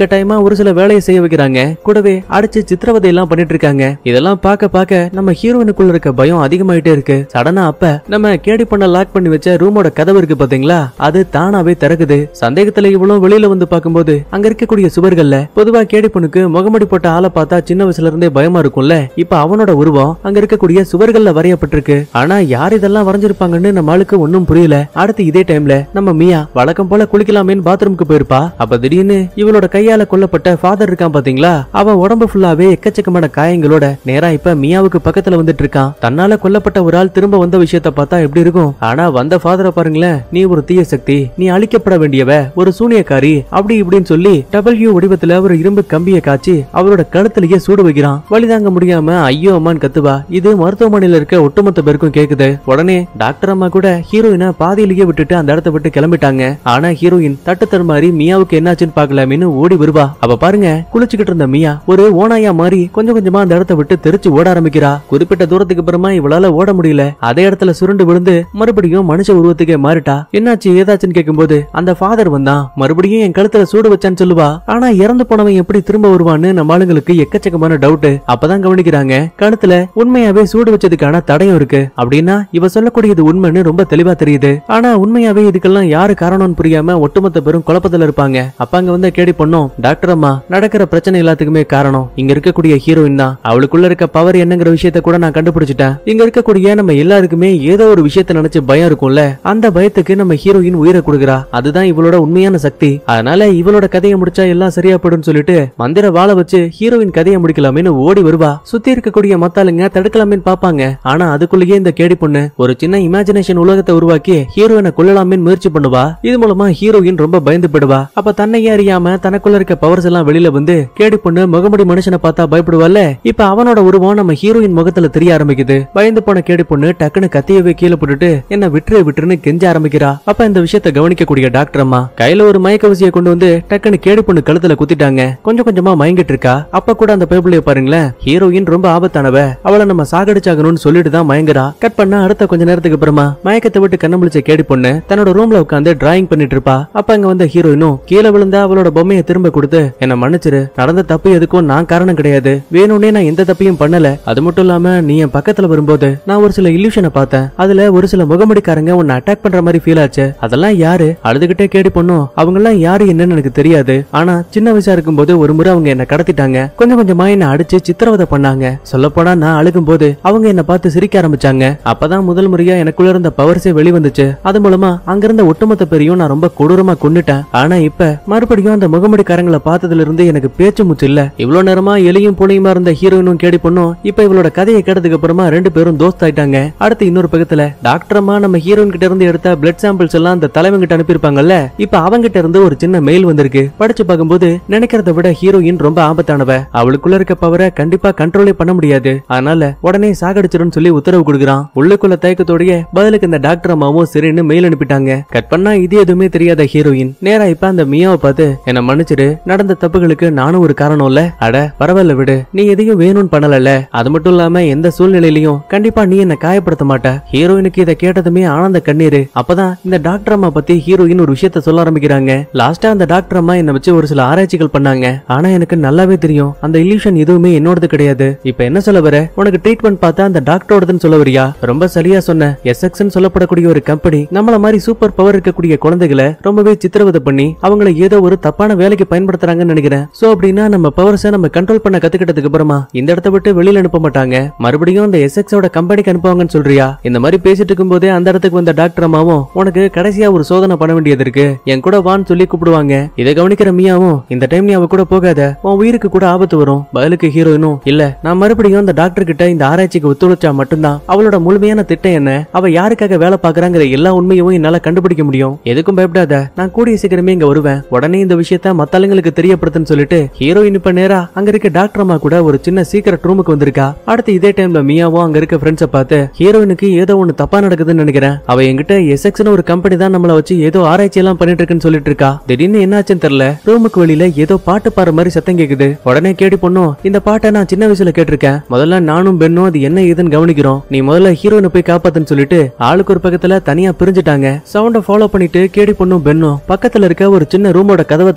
வலுக்கட்டாயமா ஒரு சில வேலையை செய்ய வைக்கிறாங்க, கூடவே அடிச்சு சித்திரவதை எல்லாம் பண்ணிட்டு இருக்காங்க. இதெல்லாம் பார்க்க நம்ம ஹீரோயினுக்குள்ள இருக்க பயம் அதிகமாயிட்டே இருக்கு. சடனா அப்ப நம்ம கேடி பண்ண லாக் பண்ணி வச்ச ரூமோட கதவு இருக்கு பாத்தீங்களா, அது தானாவே திறக்குது. சந்தேகத்துல இவ்வளவு வெளியில வந்து பார்க்கும்போது அங்க இருக்கக்கூடிய சுவர்கள்ல பொதுவா கேடி பொண்ணுக்கு முகமடி போட்ட ஆளை பார்த்தா சின்ன வயசுல இருந்தே பயமா இருக்கும்ல, இப்ப அவனோட உருவம் அங்க இருக்கக்கூடிய சுவர்கள்ல வரையப்பட்டிருக்கு. ஆனா யார் இதெல்லாம் வரைஞ்சிருப்பாங்கன்னு நம்ம ஆளுக்கு ஒன்னும் புரியல. அடுத்து இதே டைம்ல நம்ம மியா வழக்கம் போல குளிக்கலாமேன்னு பாத்ரூமுக்கு போயிருப்பா. அப்ப திடீர்னு இவளோட கையால கொல்லப்பட்ட ஃபாதர் இருக்கான் பாத்தீங்களா, அவன் உடம்பு ஃபுல்லாவே எக்கச்சக்கமான காயங்களோட நேரா இப்ப மியாவுக்கு பக்கத்துல வந்துட்டு இருக்கான். தன்னால கொல்லப்பட்ட ஒரு ஆள் திரும்ப வந்த விஷயத்த பார்த்தா எப்படி இருக்கும்? ஆனா வந்த ஃபாதரை பாருங்களேன், நீ ஒரு தீய சக்தி, நீ அழிக்கப்பட வேண்டியவ, ஒரு சூனியக்காரி அப்படி இப்படின்னு சொல்லி டபிள்யூ வடிவத்துல ஒரு இரும்பு கம்பியை காய்ச்சி அவளோட கழுத்திலேயே சூடு வைக்கிறான். வழிதாங்க முடியாம ஐயோ அம்மான்னு கத்துவா. இது மருத்துவமனையில இருக்க ஒட்டுமொத்த பேருக்கும் கேக்குது. உடனே டாக்டர் அம்மா கூட ஹீரோயினை பாதியிலேயே விட்டுட்டு அந்த இடத்த விட்டு கிளம்பிட்டாங்க. ஆனா ஹீரோயின் தட்டு தருமாறி மியாவுக்கு என்னாச்சுன்னு பாக்கலாமேன்னு ஓடி வருவா. அப்ப பாருங்க, குளிச்சுக்கிட்டு இருந்த மியா ஒரு ஓனாயா மாறி கொஞ்சம் கொஞ்சமா அந்த இடத்த விட்டு தெரிச்சு ஓட ஆரம்பிக்கிறா. குறிப்பிட்ட தூரத்துக்கு அப்புறமா இவளால ஓட முடியல. அதே இடத்துல சுருண்டு விழுந்து மறுபடியும் மனுஷ உருவத்துக்கே மாறிட்டா. என்னாச்சு ஏதாச்சுன்னு கேட்கும்போது அந்த ஃபாதர் வந்தான், மறுபடியும் என் கழுத்துல சூடு வச்சான்னு சொல்லுவா. ஆனா இறந்து போனவன் எப்படி திரும்ப வருவான்னு நம்ம ஆளுங்களுக்கு எக்கச்சக்கமான டவுட். அப்பதான் கவனிக்கிறாங்க, கழுத்துல உண்மையாவே சூடு வச்சதுக்கான தடயம் இருக்கு. அப்படின்னா இவ சொல்லக்கூடியது உண்மைன்னு ரொம்ப தெளிவா தெரியுது. ஆனா உண்மையாவே இதுக்கெல்லாம் யாரு காரணம்னு புரியாம ஒட்டுமொத்த பேரும் குழப்பத்துல இருப்பாங்க. அப்ப அங்க வந்து கேடி பொண்ணும், டாக்டர் அம்மா நடக்கிற பிரச்சனை எல்லாத்துக்குமே காரணம் இங்க இருக்கக்கூடிய ஹீரோயின் தான். அவளுக்குள்ள இருக்க பவர் என்னங்கிற விஷயத்த கூட நான் கண்டுபிடிச்சிட்டேன். இங்க இருக்கக்கூடிய நம்ம எல்லாருக்குமே ஏதோ ஒரு விஷயத்த நினைச்சு பயம் இருக்கும்ல, அந்த பயத்துக்கு நம்ம ஹீரோயின் உயிரை கொடுக்குறா. அதுதான் இவளோட உண்மையான சக்தி. அதனால இவளோட கதையை முடிச்சா எல்லாம் சரியா போடும் சொல்லிட்டு மந்திர வாழ வச்சு ஹீரோயின் கதையை முடிக்கலாமேன்னு ஓடி வருவா. சுத்தி இருக்கக்கூடிய மத்தாளுங்க தடுக்கலாமேன்னு பாப்பாங்க. ஆனா அதுக்குள்ளேயே இந்த கேடி பொண்ணு ஒரு சின்ன இமேஜினேஷன் உலகத்தை உருவாக்கி ஹீரோயினை கொல்லலாமேன்னு முயற்சி பண்ணுவா. இது மூலமா ஹீரோயின் ரொம்ப பயந்து போடுவா. அப்ப தன்னையே அறியாம தனக்குள்ள இருக்க பவர்ஸ் எல்லாம் வெளியில வந்து கேடி பொண்ணு முகமுடி மனுஷனை பார்த்தா பயப்படுவால, இப்ப அவனோட உருவம் நம்ம ஹீரோயின் முகத்துல தெரிய ஆரம்பிக்குது. பயந்து போன கேடி பொண்ணு டக்குன்னு கத்தியவே கீழே போட்டுட்டு என்ன விட்டுருன்னு கெஞ்ச ஆரம்பிக்கிறா. அப்ப இந்த விஷயத்தை கவனிக்கக்கூடிய டாக்டர் அம்மா கையில ஒரு மயக்க ஊசியை கொண்டு வந்து டக்குன்னு கேடி பொண்ணு கழுத்துல குத்திட்டாங்க. கொஞ்சம் கொஞ்சமா மயங்கிட்டு இருக்கா. அப்ப கூட அந்த பைபிளைய பாருங்களேன், ஹீரோயின் ரொம்ப ஆபத்தானவ, அவளை நம்ம சாகடிச்சாகணும்னு சொல்லிட்டு தான் மயங்குறா. கட் பண்ணா அடுத்த கொஞ்ச நேரத்துக்கு அப்புறமா மயக்கத்தை விட்டு கண்ண முழிச்ச கேடி பொண்ணு தன்னோட ரூம்ல உட்காந்து டிராயிங் பண்ணிட்டு இருப்பா. அப்ப அங்க வந்த ஹீரோயினும் கீழே விழுந்தா அவளோட பொம்மையை திரும்ப கொடுத்து, என்ன மன்னிச்சிரு, நடந்த தப்பு எதுக்கும் நான் காரணம் கிடையாது, வேணும்னே நான் எந்த தப்பையும் பண்ணல. அது மட்டும் இல்லாம நீ என் பக்கத்துல வரும்போது நான் ஒரு சில இல்யூஷனை பார்த்தேன். அதுல ஒரு சில முகமடிக்காரங்க உன்னை அட்டாக் பண்ற மாதிரி ஃபீல் ஆச்சு. அதெல்லாம் யாரு? அழுதுகிட்டே கேடி பொண்ணும், அவங்க எல்லாம் யாரு என்னன்னு எனக்கு தெரியாது. ஆனா சின்ன வயசா இருக்கும்போது ஒரு முறை அவங்க என்ன கடத்திட்டாங்க. கொஞ்சம் கொஞ்சமா என்ன அடிச்சு சித்திரவதை பண்ணாங்க. சொல்ல போனா நான் அழுகும் போது அவங்க என்ன பார்த்து சிரிக்க ஆரம்பிச்சாங்க. அப்பதான் முதல் முறையா எனக்குள்ள இருந்த பவர்ஸே வெளிவந்துச்சு. அது மூலமா அங்கிருந்த ஒட்டுமொத்த பேரையும் நான் ரொம்ப கொடூரமா கொன்னுட்டேன். ஆனா இப்ப மறுபடியும் அந்த முகமடிக்காரங்களை பார்த்ததுல இருந்து எனக்கு பேச்சு மூச்சு இல்ல. இவ்வளவு நேரமா எலியும் புனையுமா இருந்த ஹீரோயினும் கேடி பொண்ணும் இப்ப இவளோட கதையை கேட்டதுக்கு அப்புறமா ரெண்டு பேரும் தோஸ்த் ஆயிட்டாங்க. அடுத்து இன்னொரு பக்கத்துல டாக்டர் அம்மா நம்ம ஹீரோயின் கிட்ட இருந்து எடுத்த பிளட் சாம்பிள்ஸ் எல்லாம் அந்த தலைவன் கிட்ட அனுப்பியிருப்பாங்கல்ல, இப்ப அவங்கிட்ட இருந்து ஒரு சின்ன மெயில் வந்திருக்கு. படிச்சு பார்க்கும்போது நினைக்கிறத விட ஹீரோயின் ரொம்ப ஆபத்தானவ, அவளுக்குள்ள இருக்க பவரை கண்டிப்பா கண்ட்ரோலே பண்ண முடியாது, அதனால உடனே சாகடிச்சிருன்னு சொல்லி உத்தரவு கொடுக்குறான். உள்ளுக்குள்ள தயக்கத்தோடைய பதிலுக்கு இந்த டாக்டர் அம்மாவும் சரின்னு மெயில் அனுப்பிட்டாங்க. கட் பண்ணா இது எதுவுமே தெரியாத ஹீரோயின் நேரா இப்ப அந்த மியாவை பார்த்து, என்ன மன்னிச்சிரு, நடந்த தப்புகளுக்கு நானும் ஒரு காரணம் இல்ல, அட பரவாயில்ல விடு, நீ எதையும் வேணும்னு பண்ணல, அது மட்டும் இல்லாம எந்த சூழ்நிலையிலையும் கண்டிப்பா நீ என்ன காயப்படுத்த மாட்ட. ஹீரோயினுக்கு இதை கேட்டதுமே ஆனந்த கண்ணீரு. அப்பதான் இந்த டாக்டர் அம்மா பத்தி ஹீரோயின் ஒரு விஷயத்த சொல்ல ஆரம்பிக்கிறாங்க. லாஸ்டா அந்த டாக்டர் அம்மா என்ன வச்சு ஒரு சில ஆராய்ச்சிகள் பண்ணாங்க. ஆனா எனக்கு நல்லாவே தெரியும் அந்த இல்யூஷன் எதுவுமே என்னோடது கிடையாது. இப்ப என்ன சொல்ல வர, உனக்கு ட்ரீட்மெண்ட் பார்த்தா அந்த டாக்டரோடதுன்னு சொல்ல வரியா? ரொம்ப சரியா சொன்ன. எஸ்எக்ஸ்ன்னு சொல்லப்படக்கூடிய ஒரு கம்பெனி நம்மள மாதிரி சூப்பர் பவர் இருக்கக்கூடிய குழந்தைகளை ரொம்பவே சித்திரவதை பண்ணி அவங்களை ஏதோ ஒரு தப்பான வேலைக்கு பயன்படுத்துறாங்கன்னு நினைக்கிறேன். சோ அப்படின்னா நம்ம பவர்ஸை நம்ம கண்ட்ரோல் பண்ண கத்துக்கிட்டதுக்கு அப்புறமா இந்த இடத்த விட்டு வெளியில அனுப்ப மாட்டாங்க, மறுபடியும் அந்த எஸ்எக்ஸோட கம்பெனிக்கு அனுப்புவாங்கன்னு சொல்றியா? இந்த மாதிரி பேசிட்டு இருக்கும் போதே அந்த இடத்துக்கு வந்த டாக்டர் அம்மாவும், உனக்கு கடைசியா ஒரு சோதனை பண்ண வேண்டியது இருக்கு, என் கூட வான்னு சொல்லி கூப்பிடுவாங்க. இதை கவனிக்கிற மியாவும், இந்த டைம் நீ அவ கூட போகாத, உன் உயிருக்கு கூட ஆபத்து வரும். பதிலுக்கு ஹீரோயினும், இல்ல நான் மறுபடியும் அந்த டாக்டர் கிட்ட இந்த ஆராய்ச்சிக்கு ஒத்துழைச்சா மட்டும்தான் அவளோட முழுமையான திட்டம் என்ன, அவ யாருக்காக வேலை பாக்குறாங்கிற எல்லா உண்மையும் என்னால கண்டுபிடிக்க முடியும். எதுக்கும் பயப்படாத, நான் கூடிய சீக்கிரமே இங்க வருவேன், உடனே இந்த விஷயத்த மத்தாளுங்களுக்கு தெரியப்படுத்துன்னு சொல்லிட்டு ஹீரோயின் இப்ப நேரா அங்க இருக்க டாக்டர் அம்மா கூட ஒரு சின்ன சீக்கிரட் ரூமுக்கு வந்திருக்கா. அடுத்து இதே டைம்ல மியாவும் அங்க இருக்க ஃப்ரெண்ட்ஸை பார்த்து, ஹீரோயினுக்கு ஏதோ ஒண்ணு தப்பா நடக்குதுன்னு நினைக்கிறேன், அவ என்கிட்ட எஸ்எக்ஸ்னு ஒரு கம்பெனி தான் நம்மள வச்சு ஏதோ ஆராய்ச்சி எல்லாம் பண்ணிட்டு இருக்குன்னு சொல்லிட்டு இருக்கா. திடீர்னு என்னாச்சுன்னு தெரியல, ரூமுக்கு வெளியில ஏதோ பாட்டு பாடுற மாதிரி சத்தம் கேக்குது. உடனே கேடி பொண்ணும், இந்த பாட்டை நான் சின்ன வயசுல கேட்டிருக்கேன், முதல்ல நானும் பெண்ணும் அது என்ன ஏதுன்னு கவனிக்கிறோம், நீ முதல்ல ஹீரோயினை போய் காப்பாத்துன்னு சொல்லிட்டு ஆளுக்கு ஒரு பக்கத்துல தனியா பிரிஞ்சுட்டாங்க. சவுண்ட ஃபாலோ பண்ணிட்டு கேடி பொண்ணும் பெண்ணும் பக்கத்துல இருக்க ஒரு சின்ன ரூமோட கதவை திறக்கும் போது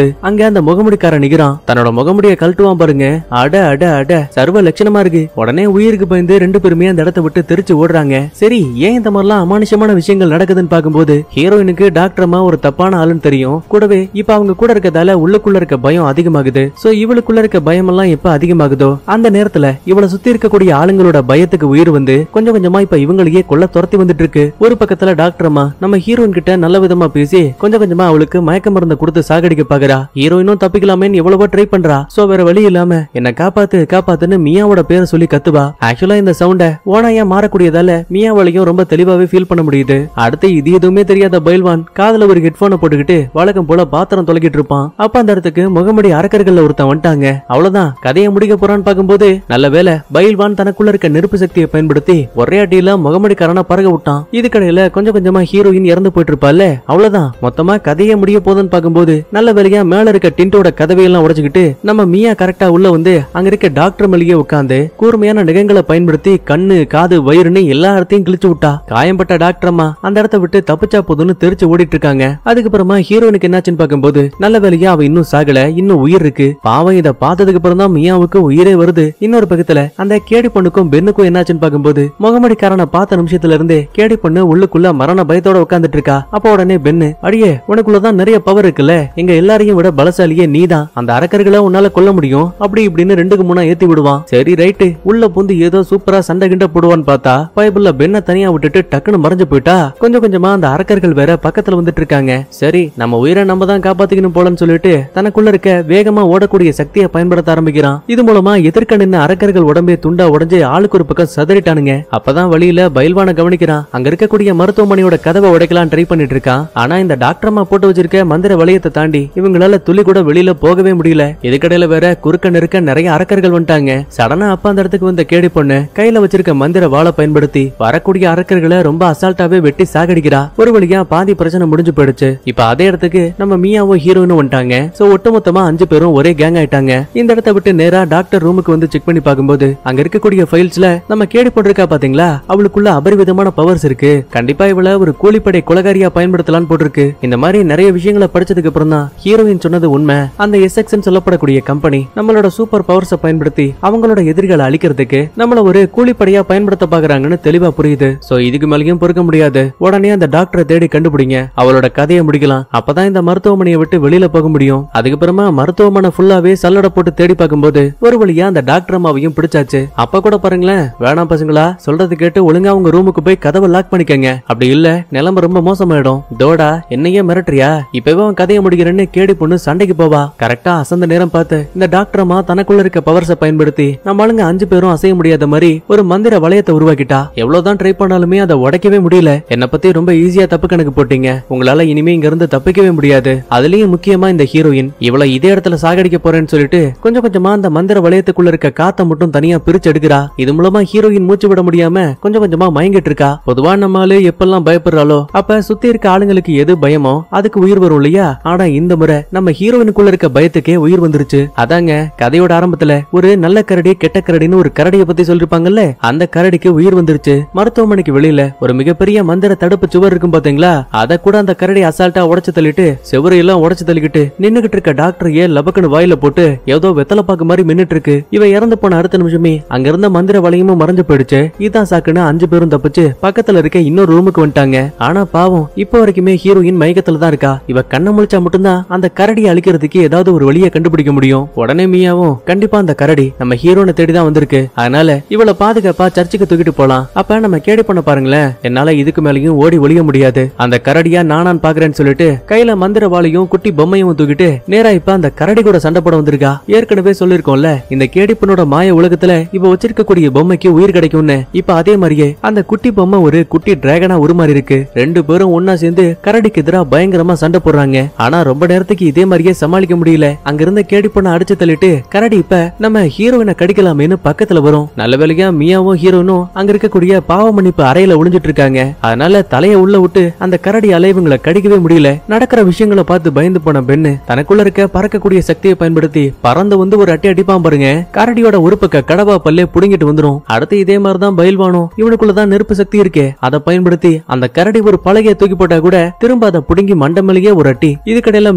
அங்க அந்த முகமுடிக்காரன் நிக்கிறான். தன்னோட முகமுடியை கழட்டுவான் பாருங்க. அட அட அட சர்வ லட்சணமா இருக்கு. உடனே உயிருக்கு பயந்து ரெண்டு பேருமே அந்த இடத்தை விட்டு தெரிச்சு ஓடுறாங்க. சரி, ஏன் இந்த மாதிரிலாம் அமானுஷமான விஷயங்கள் நடக்குதுன்னு பாக்கும்போது ஹீரோயினுக்கு டாக்டர் அம்மா ஒரு தப்பான ஆளுன்னு தெரியும். கூடவே இப்ப அவங்க கூட இருக்கதால உள்ளுக்குள்ள இருக்க பயம் அதிகமாகுது. சோ இவளுக்குள்ள இருக்க பயம் எல்லாம் எப்ப அதிகமாகுதோ அந்த நேரத்துல இவளை சுத்தி இருக்கக்கூடிய ஆளுங்களோட பயத்துக்கு உயிர் வந்து கொஞ்சம் கொஞ்சமா இப்ப இவங்களையே கொல்ல துரத்தி வந்துட்டு இருக்கு. ஒரு பக்கத்துல டாக்டர் அம்மா நம்ம ஹீரோயின் கிட்ட நல்ல விதமா பேசி கொஞ்சம் கொஞ்சமா அவளுக்கு மயக்க மருந்து கொடுத்து சாகடிக்க பாக்குறா. ஹீரோயினும் தப்பிக்கலாமேன்னு எவ்வளவோ ட்ரை பண்றா. சோ வேற வழி இல்லாம என்ன காப்பாத்து காப்பாத்துன்னு மியாவோட பேரை சொல்லி கத்துவா. ஆக்சுவலா இந்த சவுண்ட ஓனாயா மாறக்கூடியதால மியாவாலையும் ரொம்ப தெளிவாவே ஃபீல் பண்ண முடியுது. அடுத்து இது எதுவுமே தெரியாத பைல்வான் காதுல ஒரு ஹெட்போனை போட்டுக்கிட்டு வழக்கம் போல பாத்திரம் தொலைக்கிட்டு இருப்பான். அப்ப அந்த இடத்துக்கு முகமுடி அரக்கர்கள்ல ஒருத்தன் வந்துட்டாங்க. அவ்வளவுதான் கதையை முடிக்க போறான்னு பாக்கும்போது நல்ல வேலை பைல்வான் தனக்குள்ள இருக்க நெருப்பு சக்தியை பயன்படுத்தி ஒரே அடியில முகமுடிக்காரனா பறக விட்டான். இதுக்கடையில கொஞ்சம் கொஞ்சமா ஹீரோயின் இறந்து போயிட்டு இருப்பால. அவ்வளவுதான் மொத்தமா கதையை முடிய போதுன்னு பாக்கும்போது நல்ல வேலையா மேல இருக்க டிண்டோட கதவையெல்லாம் உடைச்சுக்கிட்டு நம்ம மியா கரெக்டா உள்ள வந்து அங்க இருக்க டாக்டர் மளிகை உட்காந்து கூர்மையான நகங்களை பயன்படுத்தி கண்ணு காது வயிறுன்னு எல்லா இடத்தையும் கிழிச்சு விட்டா. காயம்பட்ட டாக்டர் அம்மா அந்த இடத்த விட்டு தப்பிச்சா போதுன்னு தெரிச்சு ஓடிட்டு இருக்காங்க. அதுக்கப்புறமா ஹீரோனுக்கு என்னாச்சுன்னு பாக்கும்போது நல்ல வேலையா அவ இன்னும் சாகல, இன்னும் உயிர் இருக்கு. பாவம் இத பார்த்ததுக்கு அப்புறம் தான் மியாவுக்கு உயிரே வருது. இன்னொரு பக்கத்துல அந்த கேடி பொண்ணுக்கும் பெண்ணுக்கும் என்னாச்சுன்னு பாக்கும்போது முகமடிக்காரனை பார்த்த நிமிஷத்துல இருந்தே கேடி பொண்ணு உள்ளுக்குள்ள மரண பயத்தோட உட்கார்ந்துட்டு இருக்கா. அப்ப உடனே பெண்ணு அடியே உனக்குள்ளதான் நிறைய பவர் இருக்குல்ல, எங்க எல்லாரையும் விட பலசாலியே நீதான், அந்த அரக்கர்களை உன்னால கொல்ல முடியும் அப்படி இப்படின்னு ரெண்டுக்கு மூணா ஏத்தி விடுவான். சரி ரைட்டு உள்ள புந்து ஏதோ சூப்பரா சண்டை கிண்ட போடுவான்னு பார்த்தா பைபிள்ல பெண்ணை தனியா விட்டுட்டு டக்குன்னு மறைஞ்சு போயிட்டா. கொஞ்சம் கொஞ்சமா அந்த அரக்கர்கள் வேற பக்கத்துல வந்துட்டு இருக்காங்க. சரி நம்ம உயிரை நம்ம தான் காப்பாத்திக்கணும் போலன்னு சொல்லிட்டு தனக்குள்ள இருக்க வேகமா ஓடக்கூடிய சக்தியை பயன்படுத்த ஆரம்பிக்கிறான். இது மூலமா எதிர்க்க நின்ன அரக்கர்கள் உடம்பே துண்டா உடஞ்சு ஆளுக்கு ஒரு பக்கம் சதறிட்டானுங்க. அப்பதான் வழியில பைல்வான கவனிக்கிறான். அங்க இருக்கக்கூடிய மருத்துவமனையோட கதவை உடைக்கலாம் ட்ரை பண்ணிட்டு இருக்கான். ஆனா இந்த டாக்டர் அம்மா போட்டு வச்சிருக்க மந்திர வளையத்தை தாண்டி இவங்களால துளி கூட வெளியில போகவே முடியல. இதுக்கடையில வேற குறுக்க நெருக்க நிறைய அரக்கர்கள் வந்துட்டாங்க. சடனா அப்ப அந்த இடத்துக்கு வந்த கேடி பொண்ணு கையில வச்சிருக்க மந்திர வாளை பயன்படுத்தி வரக்கூடிய அரக்கர்களை ரொம்ப அசால்ட்டாவே வெட்டி சாகடிக்கிறா. ஒரு வழியா பாதி பிரச்சனை முடிஞ்சு போயிடுச்சு. இப்ப அதே இடத்துக்கு நம்ம மியாவும் ஹீரோயினும் வந்துட்டாங்க. சோ ஒட்டுமொத்தமா 5 பேரும் ஒரே கேங் ஆயிட்டாங்க. இந்த இடத்தை விட்டு நேரா டாக்டர் ரூமுக்கு வந்து செக் பண்ணி பாக்கும்போது அங்க இருக்கக்கூடிய ஃபைல்ஸ்ல நம்ம கேடி போட்டிருக்கா பாத்தீங்களா, அவளுக்குள்ள அபரிவிதமான பவர்ஸ் இருக்கு. கண்டிப்பா இவள ஒரு கூலிப்படை கொலகாரியா பயன்படுத்தலாம்னு போட்டிருக்கு. இந்த மாதிரி நிறைய விஷயங்களை படிச்சதுக்கு அப்புறம் தான் ஹீரோயின் சொன்னது உண்மை. அந்த எஸ்எக்ஸ் சொல்லப்படக்கூடிய கம்பெனி நம்மளோட சூப்பர் பவர்ஸை பயன்படுத்தி அவங்களோட எதிரிகளை அழிக்கிறதுக்கு நம்மள ஒரு கூலிப்படையா பயன்படுத்த பாக்குறாங்கன்னு தெளிவா புரியுது. சோ இதுக்கு மேலேயும் பொறுக்க முடியாது. உடனே அந்த டாக்டரை தேடி கண்டுபிடிங்க, அவளோட கதையை முடிக்கலாம். அப்பதான் இந்த மருத்துவமனையை விட்டு வெளியில போக முடியும். அதுக்கப்புறமா மருத்துவமனை ஃபுல்லாவே சல்லட போட்டு தேடி பார்க்கும்போது ஒரு வழியா அந்த டாக்டர் அம்மாவையும் பிடிச்சாச்சு. அப்ப கூட பாருங்களேன், வேணாம் பசங்களா சொல்றது கேட்டு ஒழுங்கா உங்க ரூமுக்கு போய் கதவை லாக் பண்ணிக்கங்க, அப்படி இல்ல நிலைமை ரொம்ப மோசமாயிடும். தோடா என்னையே மிரட்டுறியா, இப்பவே அவன் கதையை முடிக்கிறேன்னு கேடி பொண்ணு சண்டைக்கு போவா. கரெக்டா அசந்த நேரம் பார்த்து இந்த டாக்டர் அம்மா தனக்குள்ள இருக்க பவர்ஸை பயன்படுத்தி நம்ம ஆளுங்க 5 பேரும் அசைய முடியாத மாதிரி ஒரு மந்திர வளையத்தை உருவாக்கிட்டா. எவ்வளவுதான் ட்ரை பண்ணாலுமே அதை உடைக்கவே முடியல. என்ன பத்தி ரொம்ப ஈஸியா தப்பு கணக்கு போட்டீங்க, உங்களால இனிமே இங்க இருந்து தப்பிக்கவே முடியாது. அதுலயும் முக்கியமா இந்த ஹீரோயின் இவளை இதே இடத்துல சாகடிக்க போறேன்னு சொல்லிட்டு கொஞ்சம் கொஞ்சமா அந்த மந்திர வளையத்துக்குள்ள இருக்க காத்த மட்டும் தனியா பிரிச்சு எடுக்கிறா. இது மூலமா ஹீரோயின் மூச்சு விட முடியாம கொஞ்சம் கொஞ்சமா மயங்கிட்டு இருக்கா. பொதுவா நம்மால எப்பெல்லாம் பயப்படுறாளோ அப்ப சுத்தி இருக்க ஆளுங்களுக்கு எது பயமோ அதுக்கு உயிர் வரும் இல்லையா. ஆனா இந்த முறை நம்ம ஹீரோயினுக்குள்ள இருக்க பயத்துக்கே உயிர் வந்துருச்சு. அதாங்க கதையோட ஆரம்பத்துல ஒரு நல்ல கரடி கெட்ட கரடின்னு ஒரு கரடியை பத்தி சொல்லிருப்பாங்கல்ல, அந்த கரடிக்கு உயிர் வந்துருச்சு. மருத்துவமனைக்கு வெளியில ஒரு மிகப்பெரிய மந்திர தடுப்பு சுவர் இருக்கும் பாத்தீங்களா, அத கூட அந்த கரடி அசால்ட்டா உடைச்சு தள்ளிட்டு செவரு எல்லாம் உடைச்சு தள்ளிக்கிட்டு நின்னுகிட்டு இருக்க டாக்டர் ஏ லபக்குன்னு வாயில போட்டு ஏதோ வெத்தலை பாக்கு மாதிரி மின்னுட்டு இருக்கு. இவ இறந்து போன அடுத்த நிமிஷமே அங்க இருந்த மந்திர வளையமும் மறைஞ்சு போயிடுச்சு. இதான் சாக்குன்னு 5 பேரும் தப்பிச்சு பக்கத்துல இருக்க இன்னொரு ரூமுக்கு வந்துட்டாங்க. ஆனா பாவம் இப்ப வரைக்குமே ஹீரோயின் மயக்கத்துல தான் இருக்கா. இவ கண்ணை முழிச்சா மட்டும்தான் அந்த கரடியை அழிக்கிறதுக்கு ஏதாவது ஒரு வழியை கண்டுபிடிக்க முடியும். உடனே மியாவும் கண்டிப்பா அந்த கரடி நம்ம ஹீரோனை தேடிதான் வந்திருக்கு, அதனால இவளை பாதுகாப்பா சர்ச்சுக்கு தூக்கிட்டு போலாம். அப்ப நம்ம கேடி பண்ண பாருங்களேன், என்னால இதுக்கு மேலயும் ஓடி ஒளிய முடியாது, அந்த கரடியா நானான் பாக்குறேன்னு சொல்லிட்டு கையில மந்திர வாளையும் குட்டி பொம்மையும் தூக்கிட்டு நேரா இப்ப அந்த கரடி கூட சண்டை போட வந்திருக்கா. ஏற்கனவே சொல்லிருக்கோம்ல இந்த கேடிப்பனோட மாய உலகத்துல இவ வச்சிருக்கக்கூடிய பொம்மைக்கு உயிர் கிடைக்கும்னு. இப்ப அதே மாதிரியே அந்த குட்டி பொம்மை ஒரு குட்டி டிராகனா உருமாறி இருக்கு. 2 பேரும் ஒன்னா சேர்ந்து கரடிக்கு எதிராக பயங்கரமா சண்டை போடுறாங்க. ஆனா ரொம்ப நேரத்துக்கு இதே மாதிரியே சமாளிக்க முடியல. அங்க இருந்த கேடிப்பனை அடிச்சு தள்ளிட்டு கரடி இப்ப நம்ம ஹீரோயினை கடிக்கலாமேன்னு பக்கத்துல வரும். நல்ல வேலையா மியாவும் ஹீரோனும் அங்க இருக்கக்கூடிய பாவ மன்னிப்பு அறையில ஒளிஞ்சிட்டு இருக்காங்க. அதனால தலைய உள்ள விட்டு அந்த கரடி அலைவுங்களை கடிக்கவே முடியல. நடக்கிற விஷயங்களை பார்த்து பயந்து போன பெண்ணு தனக்குள்ள இருக்க பறக்கக்கூடிய சக்தியை பயன்படுத்தி பறந்து வந்து ஒரு அட்டி அடிப்பான் பாருங்க. கரடியோட ஒரு பக்க கடவா பல்லே புடுங்கிட்டு வந்துடும். அடுத்து இதே மாதிரிதான் பயில்வானும் இவனுக்குள்ளதான் நெருப்பு சக்தி இருக்கே, அதை பயன்படுத்தி அந்த கரடி ஒரு பலகையை தூக்கி போட்டா கூட திரும்ப அதை புடுங்கி மண்டமேலேயே ஒரு அட்டி. இதுக்கடையில மியாவும்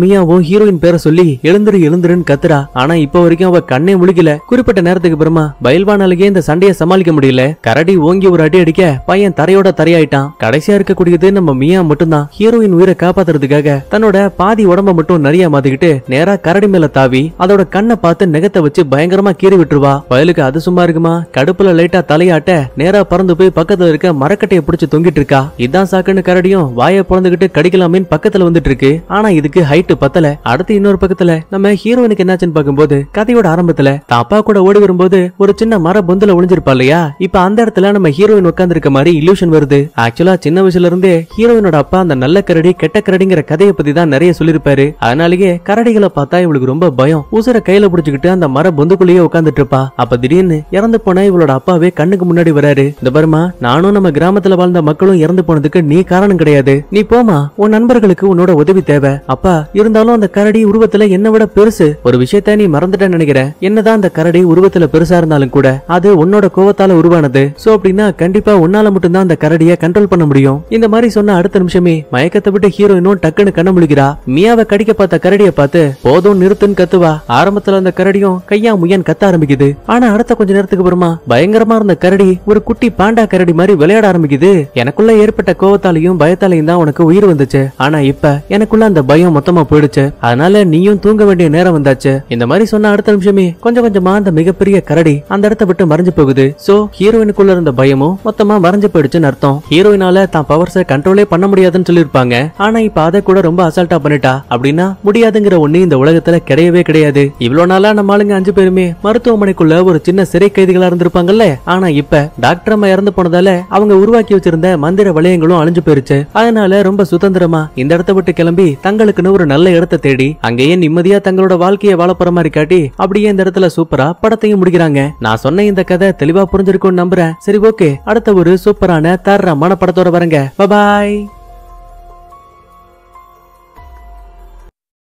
ஹீரோயினும் ஹீரோயின் பேரை சொல்லி எழுந்துரு எழுந்துருன்னு கத்துறா. ஆனா இப்ப வரைக்கும் அவ கண்ணே முழிக்கல. குறிப்பிட்ட நேரத்துக்கு அப்புறமா பயில்வானாலேயே இந்த சண்டையை சமாளிக்க முடியல. கரடி ஓங்கி ஒரு அடி அடிக்க பையன் தரையோட தரையாயிட்டான். கடைசியா இருக்கக்கூடியது நம்ம மியா மட்டும்தான். ஹீரோயின் உயிரை காப்பாத்துறதுக்காக தன்னோட பாதி உடம்ப மட்டும் நிறைய மாத்திக்கிட்டு நேரா கரடி மேல தாவி அதோட கண்ணை பார்த்து நெகத்தை வச்சு பயங்கரமா கீறி விட்டுருவா. பயலுக்கு அது சும்மா இருக்குமா, கடுப்புல லைட்டா தலையாட்ட நேரா பறந்து போய் பக்கத்துல இருக்க மரக்கட்டையை பிடிச்சு தொங்கிட்டு இருக்கா. இதான் சாக்குன்னு கரடியும் வாயை பொழந்துகிட்டு கடிக்கலாமேன்னு பக்கத்துல வந்துட்டு இருக்கு. ஆனா இதுக்கு ஹைட் பத்தல. அடுத்து இன்னொரு பக்கத்துல நம்ம ஹீரோயினுக்கு என்னாச்சுன்னு பாக்கும்போது கதையோட ஆரம்பத்துல தான் அப்பா கூட ஓடி வரும்போது ஒரு சின்ன மர பொந்துல ஒளிஞ்சிருப்பா இல்லையா, இப்ப அந்த இடத்துல நம்ம ஹீரோயின் உட்கார்ந்து இருக்க மாதிரி இல்யூஷன் வருது. ஆக்சுவலா சின்ன வயசுல இருந்தே ஹீரோயினோட அப்பா அந்த நல்ல கரடி கெட்ட கரடிங்கிற கதையை பத்தி தான் நிறைய சொல்லிருப்பாரு. அதனாலேயே கரடிகளை பார்த்தா இவளுக்கு ரொம்ப பயம். உசுர கையில புடிச்சுக்கிட்டு அந்த மர பொந்துக்குள்ளேயே உட்கார்ந்துட்டு இருப்பா. அப்ப திடீர்னு இறந்து போன இவளோட அப்பாவே கண்ணுக்கு முன்னாடி வராரு. இந்த பர்மா, நானும் நம்ம கிராமத்துல வாழ்ந்த மக்களும் இறந்து போனதுக்கு நீ காரணம் கிடையாது. நீ போமா, உன் நண்பர்களுக்கு உன்னோட உதவி தேவை. அப்பா இருந்தாலும் அந்த கரடி உருவத்துல என்ன விட பெருசு. ஒரு விஷயத்த நீ மறந்துட்ட நினைக்கிறேன். என்னதான் அந்த கரடி உருவத்துல பெருசா இருந்தாலும் கூட அது உன்னோட கோவத்தால உருவானது. சோ அப்படின்னா கண்டிப்பா உன்னால மட்டும்தான் அந்த கரடியை கண்ட்ரோல் பண்ண முடியும். இந்த மாதிரி சொன்ன அடுத்த நிமிஷமே மயக்கத்தை விட்டு ஹீரோயினும் டக்குன்னு கண்ண முழிக்கிறா. மியாவை கடிக்க பார்த்த கரடியை பார்த்து போதும் நிறுத்துன்னு கத்துவா. ஆரம்பத்துல அந்த கரடியும் கையா முயன் கத்த ஆரம்பிக்குது. ஆனா அடுத்த கொஞ்ச நேரத்துக்கு அப்புறமா பயங்கரமா இருந்த கரடி ஒரு குட்டி பாண்டா கரடி மாதிரி விளையாட ஆரம்பிக்குது. எனக்குள்ள ஏற்பட்ட கோவத்தாலையும் பயத்தாலையும் தான் உனக்கு உயிர் வந்துச்சு. ஆனா இப்ப எனக்குள்ள அந்த பயம் மொத்தமா போயிடுச்சு. அதனால நீயும் தூங்க வேண்டிய நேரம் வந்தாச்சு. இந்த மாதிரி சொன்ன அடுத்த நிமிஷமே கொஞ்சம் கொஞ்சமா அந்த மிகப்பெரிய கரடி அந்த இடத்தை விட்டு மறைஞ்சு போகுது. சோ ஹீரோயினுக்குள்ள இருந்த பயமும் மொத்தமா மறைஞ்சு போயிடுச்சுன்னு அர்த்தம். ஹீரோயினால தான் பவர்ஸை கண்ட்ரோலே பண்ண முடியாதுன்னு சொல்லிருப்பாங்க. ஆனா இப்ப அதை கூட ரொம்ப அசால்ட்டா பண்ணிட்டா. அப்படின்னா முடியாதுங்கிற ஒண்ணு இந்த உலகத்துல கிடையவே கிடையாது. இவ்வளவு நாளா நம்ம ஆளுங்க 5 பேருமே மருத்துவமனைக்குள்ள ஒரு சின்ன சிறை கைதிகளா இருந்திருப்பாங்கல்ல. ஆனா இப்ப டாக்டர் அம்மா இறந்து போனதால அவங்க உருவாக்கி வச்சிருந்த மந்திர வளையங்களும் அழிஞ்சு போயிருச்சு. அதனால ரொம்ப சுதந்திரமா இந்த இடத்தை விட்டு கிளம்பி தங்களுக்குன்னு ஒரு நல்ல இடத்தை தேடி அங்கேயே நிம்மதியா தங்களோட வாழ்க்கையை வாழ போற மாதிரி காட்டி அப்படியே இந்த இடத்துல சூப்பரா படத்தையும் முடிக்கிறாங்க. நான் சொன்ன இந்த கதை தெளிவா புரிஞ்சிருக்கும்னு நம்புறேன். சரி, ஓகே, அடுத்த ஒரு சூப்பரான தரமான படத்தோட வரங்க. பை பாய்.